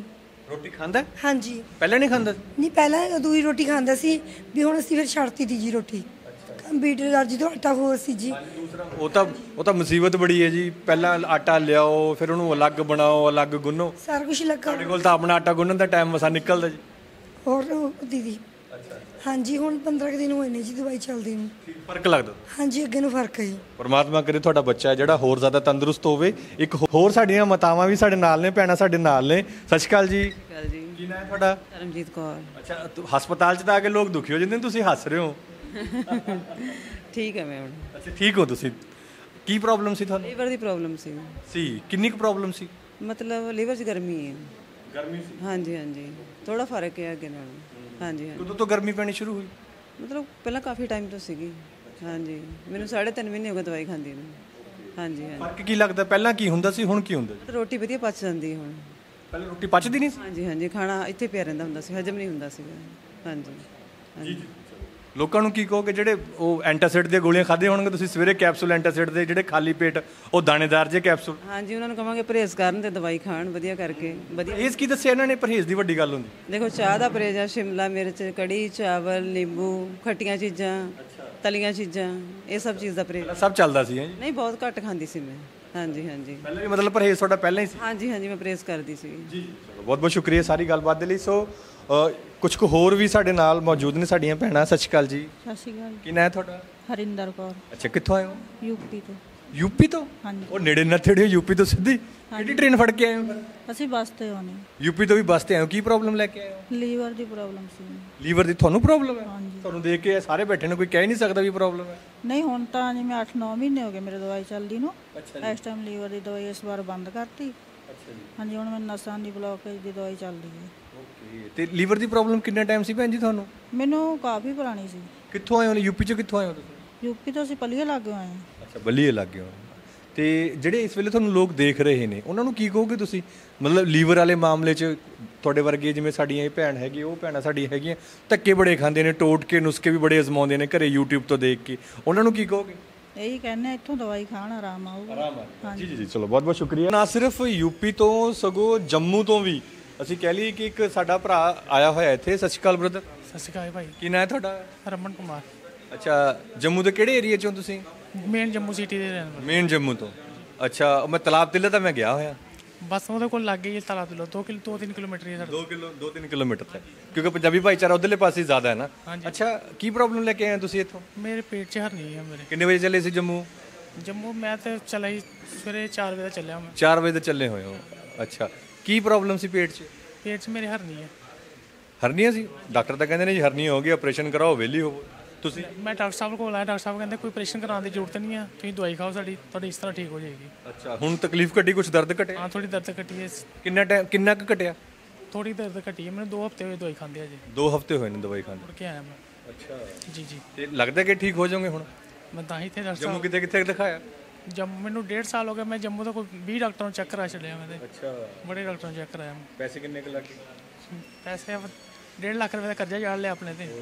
ਰੋਟੀ ਖਾਂਦਾ? ਹਾਂਜੀ। ਪਹਿਲਾਂ ਨਹੀਂ ਖਾਂਦਾ? ਨਹੀਂ, ਪਹਿਲਾਂ ਦੂਜੀ ਰੋਟੀ ਖਾਂਦਾ ਸੀ ਵੀ, ਹੁਣ ਅਸੀਂ ਫਿਰ ਛੱਡਤੀ ਤੀਜੀ ਰੋਟੀ। ਕੰਪਿਊਟਰ ਅਲਰਜੀ ਤੋਂ ਆਟਾ ਹੋਰ ਸੀ ਜੀ। ਉਹ ਤਾਂ ਮੁਸੀਬਤ ਬੜੀ ਹੈ ਜੀ। ਪਹਿਲਾਂ ਆਟਾ ਲਿਆਓ, ਫਿਰ ਉਹਨੂੰ ਅਲੱਗ ਬਣਾਓ, ਅਲੱਗ ਗੁੰਨੋ, ਸਾਰਾ ਕੁਝ ਲੱਗਾ। ਸਾਡੇ ਕੋਲ ਤਾਂ ਆਪਣਾ ਆਟਾ ਗੁੰਨਣ ਦਾ ਟਾਈਮ ਮਸਾ ਨਿਕਲਦਾ ਜੀ। ਹੋਰ ਦੀਦੀ? ਹਾਂਜੀ, ਹੁਣ 15 ਦਿਨ ਹੋਏ ਨੇ ਜੀ ਦਵਾਈ ਚੱਲਦੀ ਨੂੰ। ਫਰਕ ਲੱਗਦਾ? ਹਾਂਜੀ, ਅੱਗੇ ਨੂੰ ਫਰਕ ਹੈ ਜੀ। ਪਰਮਾਤਮਾ ਕਰੇ ਤੁਹਾਡਾ ਬੱਚਾ ਜਿਹੜਾ ਹੋਰ ਜ਼ਿਆਦਾ ਤੰਦਰੁਸਤ ਹੋਵੇ। ਇੱਕ ਹੋਰ ਸਾਡੀਆਂ ਮਾਤਾਵਾਂ ਵੀ ਸਾਡੇ ਨਾਲ ਨੇ, ਭੈਣਾਂ ਸਾਡੇ ਨਾਲ ਨੇ। ਸਤਿ ਸ਼੍ਰੀ ਅਕਾਲ ਜੀ। ਕੀ ਨਾਮ ਹੈ ਤੁਹਾਡਾ? ਧਰਮਜੀਤ ਕੌਰ। ਅੱਛਾ, ਹਸਪਤਾਲ 'ਚ ਤਾਂ ਆ ਕੇ ਲੋਕ ਦੁਖੀ ਹੋ ਜਾਂਦੇ ਨੇ, ਤੁਸੀਂ ਹੱਸ ਰਹੇ ਹੋ। ਠੀਕ ਹੈ ਮੈਂ ਹੁਣ। ਅੱਛਾ, ਠੀਕ ਹੋ ਤੁਸੀਂ? ਕੀ ਪ੍ਰੋਬਲਮ ਸੀ ਤੁਹਾਨੂੰ? ਲੀਵਰ ਦੀ ਪ੍ਰੋਬਲਮ ਸੀ। ਕਿੰਨੀ ਕੁ ਪ੍ਰੋਬਲਮ ਸੀ? ਮਤਲਬ ਲੀਵਰ 'ਚ ਗਰਮੀ ਹੈ। ਗਰਮੀ ਸੀ? ਹਾਂਜੀ ਹਾਂਜੀ, ਥੋੜਾ ਫਰਕ ਹੈ ਅੱਗੇ ਨਾਲੋਂ। ਹਾਂਜੀ ਹਾਂਜੀ। ਉਦੋਂ ਤੋਂ ਗਰਮੀ ਪੈਣੀ ਸ਼ੁਰੂ ਹੋਈ? ਮਤਲਬ ਪਹਿਲਾਂ ਕਾਫੀ ਟਾਈਮ ਤੋਂ ਸੀਗੀ। ਹਾਂਜੀ, ਮੈਨੂੰ 3.5 ਮਹੀਨੇ ਹੋ ਗਏ ਦਵਾਈ ਖਾਂਦੀ ਨੂੰ। ਹਾਂਜੀ ਹਾਂਜੀ। ਫਰਕ ਕੀ ਲੱਗਦਾ? ਪਹਿਲਾਂ ਕੀ ਹੁੰਦਾ ਸੀ, ਹੁਣ ਕੀ ਹੁੰਦਾ? ਰੋਟੀ ਵਧੀਆ ਪਚ ਜਾਂਦੀ ਹੁਣ। ਪਹਿਲਾਂ ਰੋਟੀ ਪਚਦੀ ਨਹੀਂ ਸੀ? ਹਾਂਜੀ ਹਾਂਜੀ, ਖਾਣਾ ਇੱਥੇ ਪਿਆ ਰਹਿੰਦਾ ਹੁੰਦਾ ਸੀ, ਹਜਮ ਨਹੀਂ ਹੁੰਦਾ ਸੀਗਾ। ਹਾਂਜੀ ਹਾਂਜੀ। ਲੋਕਾਂ ਨੂੰ ਕੀ ਕਹੋਗੇ ਜਿਹੜੇ ਉਹ ਐਂਟਾਸਿਡ ਦੀਆਂ ਗੋਲੀਆਂ ਖਾਦੇ ਹੋਣਗੇ ਤੁਸੀਂ ਸਵੇਰੇ, ਕੈਪਸੂਲ ਐਂਟਾਸਿਡ ਦੇ ਜਿਹੜੇ ਖਾਲੀ ਪੇਟ ਉਹ ਦਾਣੇਦਾਰ ਜੇ ਕੈਪਸੂਲ? ਹਾਂਜੀ, ਉਹਨਾਂ ਨੂੰ ਕਹਾਂਗੇ ਪਰਹੇਜ਼ ਕਰਨ ਤੇ ਦਵਾਈ ਖਾਣ ਵਧੀਆ ਕਰਕੇ। ਵਧੀਆ ਪਰਹੇਜ਼ ਕੀ ਦੱਸਿਆ ਇਹਨਾਂ ਨੇ? ਪਰਹੇਜ਼ ਦੀ ਵੱਡੀ ਗੱਲ ਹੁੰਦੀ। ਦੇਖੋ, ਚਾਹ ਦਾ ਪਰਹੇਜ਼ ਆ, ਸ਼ਿਮਲਾ ਮਿਰਚ, ਕੜੀ ਚਾਵਲ, ਨਿੰਬੂ, ਖੱਟੀਆਂ ਚੀਜ਼ਾਂ, ਤਲੀਆਂ ਚੀਜ਼ਾਂ, ਇਹ ਸਭ ਚੀਜ਼ ਦਾ ਪਰਹੇਜ਼ ਸਭ ਚੱਲਦਾ ਸੀ? ਨਹੀਂ, ਬਹੁਤ ਘੱਟ ਖਾਂਦੀ ਸੀ ਮੈਂ। ਹਾਂਜੀ ਹਾਂਜੀ। ਪਹਿਲਾਂ ਵੀ ਮਤਲਬ ਪਰਹੇਜ਼ ਤੁਹਾਡਾ ਪਹਿਲਾਂ ਹੀ ਸੀ? ਹਾਂਜੀ ਹਾਂਜੀ, ਮੈਂ ਪਰਹੇਜ਼ ਕਰਦੀ ਸੀ ਜੀ। ਬਹੁਤ ਬਹੁਤ ਸ਼ੁਕਰੀਆ ਸਾਰੀ ਗੱਲਬਾਤ ਦੇ ਲਈ। ਸੋ ਕੁਝ ਕੁ ਹੋਰ ਵੀ ਸਾਡੇ ਨਾਲ ਮੌਜੂਦ ਨੇ ਸਾਡੀਆਂ ਭੈਣਾਂ। ਸਤਿ ਸ਼੍ਰੀ ਅਕਾਲ ਜੀ। ਸਤਿ ਸ਼੍ਰੀ ਅਕਾਲ। ਕੀ ਨਾਂ ਹੈ ਤੁਹਾਡਾ? ਹਰਿੰਦਰ ਕੌਰ। ਅੱਛਾ, ਕਿੱਥੋਂ ਆਏ ਹੋ? ਯੂਪੀ ਤੋਂ। ਯੂਪੀ ਤੋਂ? ਹਾਂਜੀ। ਉਹ ਨੇੜੇ ਨੇੜੇ ਯੂਪੀ ਤੋਂ ਸਿੱਧੀ? ਕਿਹੜੀ ਟ੍ਰੇਨ ਫੜ ਕੇ ਆਏ ਹੋ? ਅਸੀਂ ਬੱਸ ਤੇ ਆਉਣੇ। ਯੂਪੀ ਤੋਂ ਵੀ ਬੱਸ ਤੇ ਆਏ ਹੋ? ਕੀ ਪ੍ਰੋਬਲਮ ਲੈ ਕੇ ਆਏ ਹੋ? ਲੀਵਰ ਦੀ ਪ੍ਰੋਬਲਮ ਸੀ। ਲੀਵਰ ਦੀ ਤੁਹਾਨੂੰ ਪ੍ਰੋਬਲਮ ਹੈ? ਹਾਂਜੀ। ਤੁਹਾਨੂੰ ਦੇਖ ਕੇ ਸਾਰੇ ਬੈਠੇ ਨੇ, ਕੋਈ ਕਹਿ ਨਹੀਂ ਸਕਦਾ ਵੀ ਪ੍ਰੋਬਲਮ ਹੈ। ਨਹੀਂ, ਹੁਣ ਤਾਂ ਜਿਵੇਂ 8-9 ਮਹੀਨੇ ਹੋ ਗਏ ਮੇਰੇ ਦਵਾਈ ਚੱਲਦੀ ਨੂੰ। ਇਸ ਟਾਈਮ ਲੀਵਰ ਦੀ ਦਵਾਈ ਇਸ ਵਾਰ ਬੰਦ ਕਰਤੀ। ਅੱਛਾ ਜੀ। ਹਾਂਜੀ, ਹੁਣ ਮੈਨੂੰ ਨਸਾਂ ਦੀ ਬਲੌਕੇਜ ਦੀ ਦਵਾਈ ਚੱਲਦੀ ਹੈ। ਓਕੇ। ਤੇ ਲੀਵਰ ਦੀ ਪ੍ਰੋਬਲਮ ਕਿੰਨਾ ਟਾਈਮ ਸੀ ਭੈਣ ਜੀ ਤੁਹਾਨੂੰ? ਮੈਨੂੰ ਕਾਫੀ ਪੁਰਾਣੀ ਸੀ। ਕਿੱਥੋਂ ਆਏ ਹੋ? ਯੂਪੀ ਚੋਂ ਕਿੱਥੋਂ ਆਏ ਹੋ ਤੁਸੀਂ? ਯੂਪੀ ਤੋਂ ਅਸੀਂ ਪਲੀਏ ਲਾਗੇ ਆਏ ਹਾਂ। ਅੱਛਾ, ਬੱਲੀਏ ਲੱਗ ਗਏ ਹੋ। ਤੇ ਜਿਹੜੇ ਇਸ ਵੇਲੇ ਤੁਹਾਨੂੰ ਲੋਕ ਦੇਖ ਰਹੇ ਨੇ ਉਹਨਾਂ ਨੂੰ ਕੀ ਕਹੋਗੇ ਤੁਸੀਂ? ਮਤਲਬ ਲੀਵਰ ਵਾਲੇ ਮਾਮਲੇ 'ਚ ਤੁਹਾਡੇ ਵਰਗੇ, ਜਿਵੇਂ ਸਾਡੀਆਂ ਇਹ ਭੈਣ ਹੈਗੀ, ਉਹ ਭੈਣਾਂ ਸਾਡੀਆਂ ਹੈਗੀਆਂ, ਧੱਕੇ ਬੜੇ ਖਾਂਦੇ ਨੇ, ਟੋਟ ਕੇ ਨੁਸਖੇ ਵੀ ਬੜੇ ਅਜ਼ਮਾਉਂਦੇ ਨੇ ਘਰੇ YouTube ਤੋਂ ਦੇਖ ਕੇ, ਉਹਨਾਂ ਨੂੰ ਕੀ ਕਹੋਗੇ? ਇਹੀ ਕਹਿੰਦੇ ਇੱਥੋਂ ਦਵਾਈ ਖਾਣ ਆਰਾਮ ਆਊਗਾ। ਜੀ ਜੀ ਜੀ, ਚਲੋ ਬਹੁਤ ਬਹੁਤ ਸ਼ੁਕਰੀਆ। ਨਾ ਸਿਰਫ ਯੂਪੀ ਤੋਂ ਸਗੋਂ ਜੰਮੂ ਤੋਂ ਵੀ ਅਸੀਂ ਕਹਿ ਲਈਏ ਕਿ ਇੱਕ ਸਾਡਾ ਭਰਾ ਆਇਆ ਹੋਇਆ ਇੱਥੇ। ਸਤਿ ਸ਼੍ਰੀ ਅਕਾਲ ਬ੍ਰਦਰ। ਸਤਿ ਸ਼੍ਰੀ ਅਕਾਲ ਭਾਈ। ਕੀ ਨਾਂ ਹੈ ਤੁਹਾਡਾ? ਰਮਨ ਕੁਮਾਰ। ਅੱਛਾ, ਜੰਮੂ ਦੇ ਕਿਹੜੇ ਏਰੀਆ 'ਚੋਂ ਤੁਸੀਂ? ਮੇਨ ਜੰਮੂ ਸਿਟੀ ਦੇ ਰਹਿਣ ਵਾਲੇ। ਮੇਨ ਜੰਮੂ ਤੋਂ? ਅੱਛਾ, ਮੈਂ ਤਲਾਬ ਤਿੱਲੇ ਤਾਂ ਮੈਂ ਗਿਆ ਹੋਇਆ। ਬਸ ਉਹਦੇ ਕੋਲ ਲੱਗ ਗਈ ਤਲਾਬ ਤਿੱਲਾ, 2-3 ਕਿਲੋਮੀਟਰ ਹੀ ਹੈ। 2-3 ਕਿਲੋਮੀਟਰ ਤੱਕ, ਕਿਉਂਕਿ ਪੰਜਾਬੀ ਭਾਈਚਾਰਾ ਉਧਰਲੇ ਪਾਸੇ ਜ਼ਿਆਦਾ ਹੈ ਨਾ। ਅੱਛਾ, ਕੀ ਪ੍ਰੋਬਲਮ ਲੈ ਕੇ ਆਏ ਤੁਸੀਂ ਇੱਥੋਂ? ਮੇਰੇ ਪੇਟ 'ਚ ਹਰਨੀ ਹੈ ਮੇਰੇ। ਕਿੰਨੇ ਵਜੇ ਚੱਲੇ ਸੀ ਜੰਮੂ? ਜੰਮੂ ਮੈਂ ਤਾਂ ਚਲਾ ਹੀ ਸਵੇਰੇ 4 ਵਜੇ ਦਾ ਚੱਲਿਆ ਮੈਂ। 4 ਵਜੇ ਤੋਂ ਚੱਲੇ ਹੋਏ ਹੋ? ਅੱਛਾ, ਕੀ ਪ੍ਰੋਬਲਮ ਸੀ ਪੇਟ 'ਚ? ਪੇਟ 'ਚ ਮੇਰੇ ਹਰਨੀ ਹੈ। ਹਰਨੀਆਂ ਸੀ? ਡਾਕਟਰ ਤਾਂ ਕਹਿੰਦੇ ਨੇ ਜੀ ਹਰਨੀਆਂ ਹੋ ਗਈ, ਆਪਰੇਸ਼ਨ ਕਰਾਓ, ਵਿਹਲੀ ਹੋਵੋ। ਤੁਸੀਂ? ਮੈਂ ਡਾਕਟਰ ਸਾਹਿਬ ਕੋਲ ਆਇਆ, ਡਾਕਟਰ ਸਾਹਿਬ ਕਹਿੰਦੇ ਕੋਈ ਆਪਰੇਸ਼ਨ ਕਰਾਉਣ ਦੀ ਜ਼ਰੂਰਤ ਨਹੀਂ ਹੈ, ਤੁਸੀਂ ਦਵਾਈ ਖਾਓ ਸਾਡੀ, ਤੁਹਾਡੀ ਇਸ ਤਰ੍ਹਾਂ ਠੀਕ ਹੋ ਜਾਏਗੀ। ਅੱਛਾ, ਹੁਣ ਤਕਲੀਫ ਘਟੀ, ਕੁਝ ਦਰਦ ਘਟਿਆ? ਹਾਂ, ਥੋੜੀ ਦਰਦ ਘਟੀ ਹੈ। ਕਿੰਨਾ ਕੁ ਘਟਿਆ? ਥੋੜੀ ਦਰਦ ਘਟੀ ਹੈ। ਮੈਨੂੰ 2 ਹਫ਼ਤੇ ਹੋਏ ਦਵਾਈ ਖਾਂਦੇ ਅਜੇ। 2 ਹਫ਼ਤੇ ਹੋਏ ਨੇ ਦਵਾਈ ਖਾਂਦੇ? ਮੁੜ ਕੇ ਆਇਆ ਮੈਂ। ਅੱਛਾ ਜੀ ਜੀ। ਤੇ ਲੱਗਦਾ ਕਿ ਠੀਕ ਹੋ ਜਾਓਗੇ ਹੁਣ? ਮੈਂ ਤਾਂ ਹੀ ਇੱਥੇ ਡਾਕਟਰ ਜੰਮੂ ਕਿਤੇ ਕਿੱਥੇ ਦਿਖਾਇਆ? ਜੰਮੂ ਮੈਨੂੰ 1.5 ਸਾਲ ਹੋ ਗਿਆ। ਮੈਂ ਜੰਮੂ ਤੋਂ ਕੋਈ 20 ਡਾਕਟਰਾਂ ਨੂੰ ਚੈੱਕ ਕਰਾ ਛੱਡਿਆ ਮੈਂ ਤੇ। ਅੱਛਾ, ਬੜੇ ਡਾਕਟਰਾਂ ਨੂੰ ਚੈੱਕ ਕਰਾਇਆ ਮੈਂ। ਪੈਸੇ ਕਿੰਨੇ ਕੁ ਲੱਗੇ? ਪੈਸੇ 1.5 ਲੱਖ ਰੁਪਏ ਦਾ ਕਰਜ਼ਾ ਜਾੜ ਲਿਆ ਆਪਣੇ ਤੇ।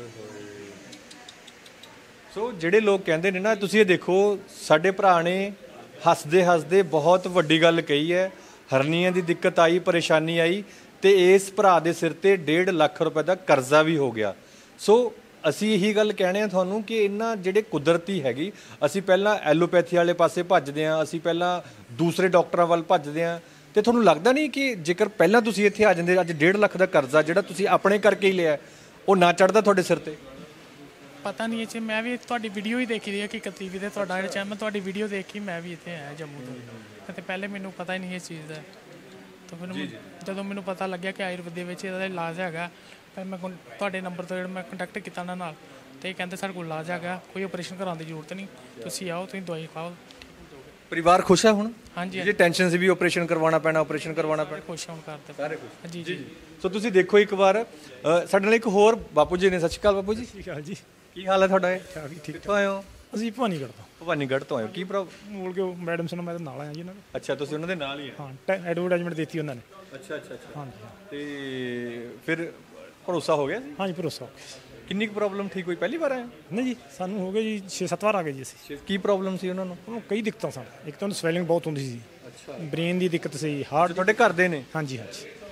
ਸੋ ਜਿਹੜੇ ਲੋਕ ਕਹਿੰਦੇ ਨੇ ਨਾ, ਤੁਸੀਂ ਇਹ ਦੇਖੋ, ਸਾਡੇ ਭਰਾ ਨੇ ਹੱਸਦੇ ਹੱਸਦੇ ਬਹੁਤ ਵੱਡੀ ਗੱਲ ਕਹੀ ਹੈ। ਹਰਨੀਆਂ ਦੀ ਦਿੱਕਤ ਆਈ, ਪਰੇਸ਼ਾਨੀ ਆਈ, ਤੇ ਇਸ ਭਰਾ ਦੇ ਸਿਰ ਤੇ 1.5 ਲੱਖ ਰੁਪਏ ਦਾ ਕਰਜ਼ਾ ਵੀ ਹੋ ਗਿਆ। ਸੋ ਅਸੀਂ ਇਹੀ ਗੱਲ ਕਹਿਣੇ ਆ ਤੁਹਾਨੂੰ ਕਿ ਇਹਨਾਂ ਜਿਹੜੇ ਕੁਦਰਤੀ ਹੈਗੀ, ਅਸੀਂ ਪਹਿਲਾਂ ਐਲੋਪੈਥੀ ਵਾਲੇ ਪਾਸੇ ਭੱਜਦੇ ਹਾਂ, ਅਸੀਂ ਪਹਿਲਾਂ ਦੂਸਰੇ ਡਾਕਟਰਾਂ ਵੱਲ ਭੱਜਦੇ ਹਾਂ। ਤੇ ਤੁਹਾਨੂੰ ਲੱਗਦਾ ਨਹੀਂ ਕਿ ਜੇਕਰ ਪਹਿਲਾਂ ਤੁਸੀਂ ਇੱਥੇ ਆ ਜਾਂਦੇ, ਅੱਜ 1.5 ਲੱਖ ਦਾ ਕਰਜ਼ਾ ਜਿਹੜਾ ਤੁਸੀਂ ਆਪਣੇ ਕਰਕੇ ਹੀ ਲਿਆ, ਉਹ ਨਾ ਚੜਦਾ ਤੁਹਾਡੇ ਸਿਰ ਤੇ? ਪਤਾ ਨਹੀਂ ਇਹ ਮੈਂ ਵੀ ਤੁਹਾਡੀ ਵੀਡੀਓ ਹੀ ਦੇਖੀ ਦੀ ਹੈ ਕਿ ਟੀਵੀ ਤੇ ਤੁਹਾਡਾ ਜਿਹੜਾ ਚੈਨਲ, ਮੈਂ ਤੁਹਾਡੀ ਵੀਡੀਓ ਦੇਖੀ, ਮੈਂ ਵੀ ਇੱਥੇ ਆਇਆ ਜੰਮੂ ਤੋਂ। ਤੇ ਪਹਿਲੇ ਮੈਨੂੰ ਪਤਾ ਹੀ ਨਹੀਂ ਇਸ ਚੀਜ਼ ਦਾ। ਤਾਂ ਫਿਰ ਜਦੋਂ ਮੈਨੂੰ ਪਤਾ ਲੱਗਿਆ ਕਿ ਆਯੁਰਵੇਦ ਦੇ ਵਿੱਚ ਇਹਦਾ ਇਲਾਜ ਹੈਗਾ, ਫਿਰ ਮੈਂ ਤੁਹਾਡੇ ਨੰਬਰ ਤੋਂ ਜਿਹੜਾ ਮੈਂ ਕੰਟੈਕਟ ਕੀਤਾ ਉਹਨਾਂ ਨਾਲ, ਤੇ ਇਹ ਕਹਿੰਦੇ ਸਾਡੇ ਕੋਲ ਇਲਾਜ ਹੈਗਾ, ਕੋਈ ਆਪਰੇਸ਼ਨ ਕਰਾਉਣ ਦੀ ਜ਼ਰੂਰਤ ਨਹੀਂ, ਤੁਸੀਂ ਆਓ, ਤੁਸੀਂ ਦਵਾਈ ਖਾਓ। ਪਰਿਵਾਰ ਖੁਸ਼ ਹੈ ਹੁਣ? ਹਾਂਜੀ। ਜੇ ਟੈਨਸ਼ਨ ਸੀ ਵੀ ਆਪਰੇਸ਼ਨ ਕਰਵਾਉਣਾ ਪੈਣਾ, ਆਪਰੇਸ਼ਨ ਕਰਵਾਉਣਾ ਪੈਣਾ, ਖੁਸ਼ ਹੋਣ ਕਰਦੇ ਸਾਰੇ ਖੁਸ਼? ਜੀ ਜੀ। ਸੋ ਤੁਸੀਂ ਦੇਖੋ ਇੱਕ ਵਾਰ ਸਾਡੇ ਨਾਲ ਇੱਕ ਹੋਰ ਬਾਪੂ ਜੀ ਨੇ। ਸਤਿ ਸ਼੍ਰੀ ਅਕਾਲ ਬਾਪੂ ਜੀ। ਸਤਿ ਸ਼੍ਰੀ ਅਕਾਲ ਜੀ। ਕੀ ਹਾਲ ਹੈ ਤੁਹਾਡਾ? ਠੀਕ। ਕਿੱਥੋਂ ਆਏ ਹੋ? ਅਸੀਂ ਭਵਾਨੀਗੜ੍ਹ ਤੋਂ। ਭਵਾਨੀਗੜ੍ਹ ਤੋਂ ਆਏ ਹੋ? ਕੀ ਮੂਲ ਕੇ ਮੈਡਮ ਨਾਲ ਮੈਂ ਨਾਲ ਆਇਆ ਜੀ ਇਹਨਾਂ ਦੇ। ਅੱਛਾ, ਤੁਸੀਂ ਉਹਨਾਂ ਦੇ ਨਾਲ ਹੀ? ਹਾਂ, ਐਡਵਰਟਾਈਜ਼ਮੈਂਟ ਦਿੱਤੀ ਉਹਨਾਂ ਨੇ। ਅੱਛਾ ਅੱਛਾ ਅੱਛਾ। ਹਾਂਜੀ। ਤੇ ਫਿਰ ਭਰੋਸਾ ਹੋ ਗਿਆ? ਹਾਂਜੀ, ਭਰੋਸਾ ਹੋ ਗਿਆ। ਕਿੰਨੀ ਕੁ ਪ੍ਰੋਬਲਮ ਠੀਕ ਹੋਈ? ਪਹਿਲੀ ਵਾਰ ਆਏ? ਨਹੀਂ ਜੀ, ਸਾਨੂੰ ਹੋ ਗਏ ਜੀ 6-7 ਵਾਰ ਆ ਗਏ ਜੀ ਅਸੀਂ। ਕੀ ਪ੍ਰੋਬਲਮ ਸੀ ਉਹਨਾਂ ਨੂੰ? ਉਹਨੂੰ ਕਈ ਦਿੱਕਤਾਂ ਸਨ। ਇੱਕ ਤਾਂ ਉਹਨੂੰ ਸਵੈਲਿੰਗ ਬਹੁਤ ਹੁੰਦੀ ਸੀ। ਅੱਛਾ। ਬ੍ਰੇਨ ਦੀ ਦਿੱਕਤ ਸੀ, ਹਾਰਟ। ਤੁਹਾਡੇ ਘਰ ਦੇ ਨੇ? ਹਾਂਜੀ ਹਾਂਜੀ।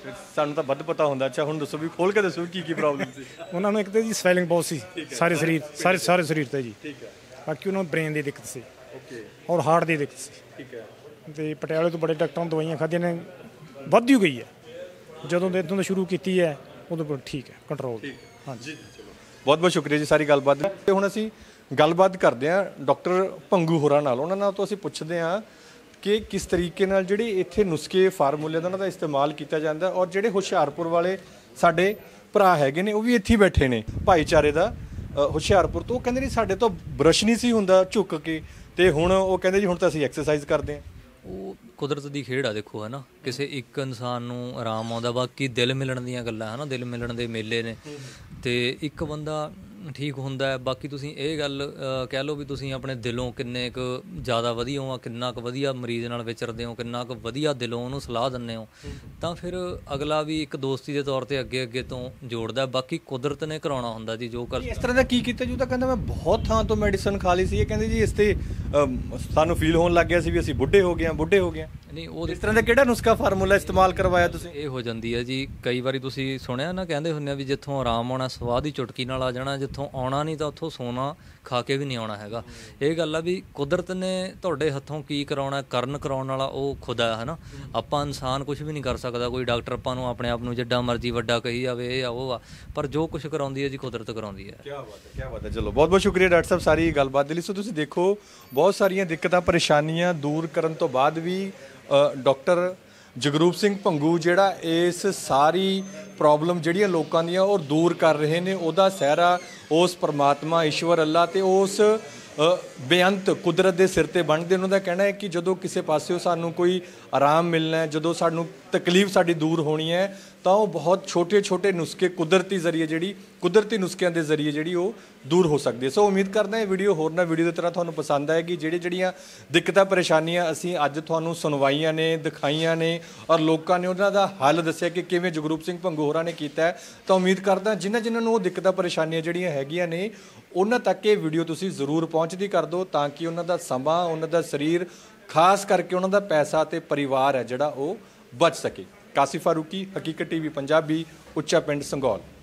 ਸਾਨੂੰ ਤਾਂ ਵੱਧ ਪਤਾ ਹੁੰਦਾ। ਅੱਛਾ ਹੁਣ ਦੱਸੋ ਵੀ ਖੋਲ ਕੇ ਦੱਸੋ ਕੀ ਪ੍ਰੋਬਲਮ ਸੀ ਉਹਨਾਂ ਨੂੰ। ਇੱਕ ਤਾਂ ਜੀ ਸਵੈਲਿੰਗ ਬਹੁਤ ਸੀ ਸਾਰੇ ਸਰੀਰ ਸਾਰੇ ਸਰੀਰ ਤੇ ਜੀ। ਬਾਕੀ ਉਹਨਾਂ ਨੂੰ ਬ੍ਰੇਨ ਦੀ ਦਿੱਕਤ ਸੀ ਔਰ ਹਾਰਟ ਦੀ ਦਿੱਕਤ ਸੀ। ਠੀਕ ਹੈ। ਤੇ ਪਟਿਆਲੇ ਤੋਂ ਬੜੇ ਡਾਕਟਰਾਂ ਨੂੰ ਦਵਾਈਆਂ ਖਾਧੀਆਂ ਨੇ, ਵੱਧ ਹੀ ਗਈ ਹੈ। ਜਦੋਂ ਦੇ ਇੱਥੋਂ ਤੋਂ ਸ਼ੁਰੂ ਕੀਤੀ ਹੈ ਉਦੋਂ ਠੀਕ ਹੈ, ਕੰਟਰੋਲ। ਹਾਂਜੀ ਬਹੁਤ ਬਹੁਤ ਸ਼ੁਕਰੀਆ ਜੀ ਸਾਰੀ ਗੱਲਬਾਤ। ਤੇ ਹੁਣ ਅਸੀਂ ਗੱਲਬਾਤ ਕਰਦੇ ਹਾਂ ਡਾਕਟਰ ਭੰਗੂ ਹੋਰਾਂ ਨਾਲ। ਉਹਨਾਂ ਨਾਲ ਤੋਂ ਅਸੀਂ ਪੁੱਛਦੇ ਹਾਂ ਕਿ ਕਿਸ ਤਰੀਕੇ ਨਾਲ ਜਿਹੜੇ ਇੱਥੇ ਨੁਸਖੇ ਫਾਰਮੂਲੇ ਦਾ ਉਹਨਾਂ ਦਾ ਇਸਤੇਮਾਲ ਕੀਤਾ ਜਾਂਦਾ, ਔਰ ਜਿਹੜੇ ਹੁਸ਼ਿਆਰਪੁਰ ਵਾਲੇ ਸਾਡੇ ਭਰਾ ਹੈਗੇ ਨੇ ਉਹ ਵੀ ਇੱਥੇ ਬੈਠੇ ਨੇ ਭਾਈਚਾਰੇ ਦਾ ਹੁਸ਼ਿਆਰਪੁਰ ਤੋਂ। ਉਹ ਕਹਿੰਦੇ ਨਹੀਂ ਸਾਡੇ ਤੋਂ ਬਰਸ਼ ਨਹੀਂ ਸੀ ਹੁੰਦਾ ਝੁੱਕ ਕੇ, ਤੇ ਹੁਣ ਉਹ ਕਹਿੰਦੇ ਜੀ ਹੁਣ ਤਾਂ ਅਸੀਂ ਐਕਸਰਸਾਈਜ਼ ਕਰਦੇ ਹਾਂ। ਉਹ ਕੁਦਰਤ ਦੀ ਖੇਡ ਆ ਦੇਖੋ, ਹੈ ਨਾ। ਕਿਸੇ ਇੱਕ ਇਨਸਾਨ ਨੂੰ ਆਰਾਮ ਆਉਂਦਾ, ਬਾਕੀ ਦਿਲ ਮਿਲਣ ਦੀਆਂ ਗੱਲਾਂ, ਹੈ ਨਾ। ਦਿਲ ਮਿਲਣ ਦੇ ਮੇਲੇ ਨੇ, ਤੇ ਇੱਕ ਬੰਦਾ ਠੀਕ ਹੁੰਦਾ ਹੈ। ਬਾਕੀ ਤੁਸੀਂ ਇਹ ਗੱਲ ਕਹਿ ਲਓ ਵੀ ਤੁਸੀਂ ਆਪਣੇ ਦਿਲੋਂ ਕਿੰਨੇ ਕੁ ਜ਼ਿਆਦਾ ਵਧੀਆ ਹੋ, ਕਿੰਨਾ ਕੁ ਵਧੀਆ ਮਰੀਜ਼ ਨਾਲ ਵਿਚਰਦੇ ਹੋ, ਕਿੰਨਾ ਕੁ ਵਧੀਆ ਦਿਲੋਂ ਉਹਨੂੰ ਸਲਾਹ ਦਿੰਦੇ ਹੋ, ਤਾਂ ਫਿਰ ਅਗਲਾ ਵੀ ਇੱਕ ਦੋਸਤੀ ਦੇ ਤੌਰ 'ਤੇ ਅੱਗੇ ਤੋਂ ਜੋੜਦਾ। ਬਾਕੀ ਕੁਦਰਤ ਨੇ ਕਰਾਉਣਾ ਹੁੰਦਾ ਜੀ ਜੋ ਕਰ। ਇਸ ਤਰ੍ਹਾਂ ਦਾ ਕੀ ਕੀਤਾ ਜੀ? ਤਾਂ ਕਹਿੰਦਾ ਮੈਂ ਬਹੁਤ ਥਾਂ ਤੋਂ ਮੈਡੀਸਨ ਖਾ ਲਈ ਸੀ। ਇਹ ਕਹਿੰਦੇ ਜੀ ਇਸ ਤੇ ਸਾਨੂੰ ਫੀਲ ਹੋਣ ਲੱਗ ਗਿਆ ਸੀ ਵੀ ਅਸੀਂ ਬੁੱਢੇ ਹੋ ਗਏ ਹਾਂ। ਨਹੀਂ, ਉਹ ਇਸ ਤਰ੍ਹਾਂ ਦਾ ਕਿਹੜਾ ਨੁਸਖਾ ਫਾਰਮੂਲਾ ਇਸਤੇਮਾਲ ਕਰਵਾਇਆ ਤੁਸੀਂ? ਇਹ ਹੋ ਜਾਂਦੀ ਹੈ ਜੀ ਕਈ ਵਾਰੀ। ਤੁਸੀਂ ਸੁਣਿਆ ਨਾ, ਕਹਿੰਦੇ ਹੁੰਦੇ ਆ ਵੀ ਜਿੱਥੋਂ ਆਰਾਮ ਆਉਣਾ ਸਵਾਦ ਹੀ ਚੁਟਕੀ ਨਾਲ ਆ ਜਾਣਾ, ਜਿੱਥੋਂ ਆਉਣਾ ਨਹੀਂ ਤਾਂ ਉੱਥੋਂ ਸੋਨਾ ਖਾ ਕੇ ਵੀ ਨਹੀਂ ਆਉਣਾ ਹੈਗਾ। ਇਹ ਗੱਲ ਆ ਵੀ ਕੁਦਰਤ ਨੇ ਤੁਹਾਡੇ ਹੱਥੋਂ ਕੀ ਕਰਾਉਣਾ, ਕਰਾਉਣ ਵਾਲਾ ਉਹ ਖੁਦ ਹੈ ਨਾ। ਆਪਾਂ ਇਨਸਾਨ ਕੁਝ ਵੀ ਨਹੀਂ ਕਰ ਸਕਦਾ। ਕੋਈ ਡਾਕਟਰ ਆਪਾਂ ਨੂੰ ਆਪਣੇ ਆਪ ਨੂੰ ਜਿੱਡਾ ਮਰਜ਼ੀ ਵੱਡਾ ਕਹੀ ਜਾਵੇ, ਇਹ ਆ ਉਹ ਆ, ਪਰ ਜੋ ਕੁਝ ਕਰਾਉਂਦੀ ਹੈ ਜੀ ਕੁਦਰਤ ਕਰਾਉਂਦੀ ਹੈ। ਕੀ ਬਾਤ ਹੈ। ਚਲੋ ਬਹੁਤ ਬਹੁਤ ਸ਼ੁਕਰੀਆ ਡਾਕਟਰ ਸਾਹਿਬ ਸਾਰੀ ਗੱਲਬਾਤ ਦੇ ਲਈ। ਸੋ ਤੁਸੀਂ ਦੇਖੋ ਬਹੁਤ ਸਾਰੀਆਂ ਦਿੱਕਤਾਂ ਪਰੇਸ਼ਾਨੀਆਂ ਦੂਰ ਕਰਨ ਤੋਂ ਬਾਅਦ ਵੀ ਡਾਕਟਰ ਜਗਰੂਪ ਸਿੰਘ ਭੰਗੂ ਜਿਹੜਾ ਇਸ ਸਾਰੀ ਪ੍ਰੋਬਲਮ ਜਿਹੜੀਆਂ ਲੋਕਾਂ ਦੀਆਂ ਉਹ ਦੂਰ ਕਰ ਰਹੇ ਨੇ, ਉਹਦਾ ਸਿਹਰਾ ਉਸ ਪਰਮਾਤਮਾ ਈਸ਼ਵਰ ਅੱਲਾ ਤੇ ਉਸ ਬੇਅੰਤ ਕੁਦਰਤ ਦੇ ਸਿਰ ਤੇ ਬਣਦੇ। ਉਹਨਾਂ ਦਾ ਕਹਿਣਾ ਹੈ ਕਿ ਜਦੋਂ ਕਿਸੇ ਪਾਸਿਓਂ ਸਾਨੂੰ ਕੋਈ ਆਰਾਮ ਮਿਲਣਾ ਹੈ, ਜਦੋਂ ਸਾਨੂੰ ਤਕਲੀਫ ਸਾਡੀ ਦੂਰ ਹੋਣੀ ਹੈ, ਤਾਂ ਉਹ ਬਹੁਤ ਛੋਟੇ ਨੁਸਖੇ ਕੁਦਰਤੀ ਨੁਸਖਿਆਂ ਦੇ ਜ਼ਰੀਏ ਜਿਹੜੀ ਉਹ ਦੂਰ ਹੋ ਸਕਦੀ ਹੈ। ਸੋ ਉਮੀਦ ਕਰਦਾ ਇਹ ਵੀਡੀਓ ਹੋਰ ਨਾ ਵੀਡੀਓ ਦੀ ਤਰ੍ਹਾਂ ਤੁਹਾਨੂੰ ਪਸੰਦ ਆਏਗੀ। ਜਿਹੜੀਆਂ ਦਿੱਕਤਾਂ ਪਰੇਸ਼ਾਨੀਆਂ ਅਸੀਂ ਅੱਜ ਤੁਹਾਨੂੰ ਸੁਣਵਾਈਆਂ ਨੇ, ਦਿਖਾਈਆਂ ਨੇ, ਔਰ ਲੋਕਾਂ ਨੇ ਉਹਨਾਂ ਦਾ ਹੱਲ ਦੱਸਿਆ ਕਿ ਕਿਵੇਂ ਜਗਰੂਪ ਸਿੰਘ ਭੰਗੂ ਹੋਰਾਂ ਨੇ ਕੀਤਾ ਹੈ, ਤਾਂ ਉਮੀਦ ਕਰਦਾ ਜਿਨ੍ਹਾਂ ਨੂੰ ਉਹ ਦਿੱਕਤਾਂ ਪਰੇਸ਼ਾਨੀਆਂ ਜਿਹੜੀਆਂ ਹੈਗੀਆਂ ਨੇ ਉਹਨਾਂ ਤੱਕ ਇਹ ਵੀਡੀਓ ਤੁਸੀਂ ਜ਼ਰੂਰ ਪਹੁੰਚਦੀ ਕਰ ਦਿਓ, ਤਾਂ ਕਿ ਉਹਨਾਂ ਦਾ ਸਮਾਂ, ਉਹਨਾਂ ਦਾ ਸਰੀਰ, ਖਾਸ ਕਰਕੇ ਉਹਨਾਂ ਦਾ ਪੈਸਾ ਤੇ ਪਰਿਵਾਰ ਹੈ ਜਿਹੜਾ ਉਹ ਬਚ ਸਕੇ। ਕਾਸਿਫ ਫਾਰੂਕੀ, ਹਕੀਕਤ ਟੀਵੀ ਪੰਜਾਬੀ, ਉੱਚਾ ਪਿੰਡ ਸੰਘੌਲ।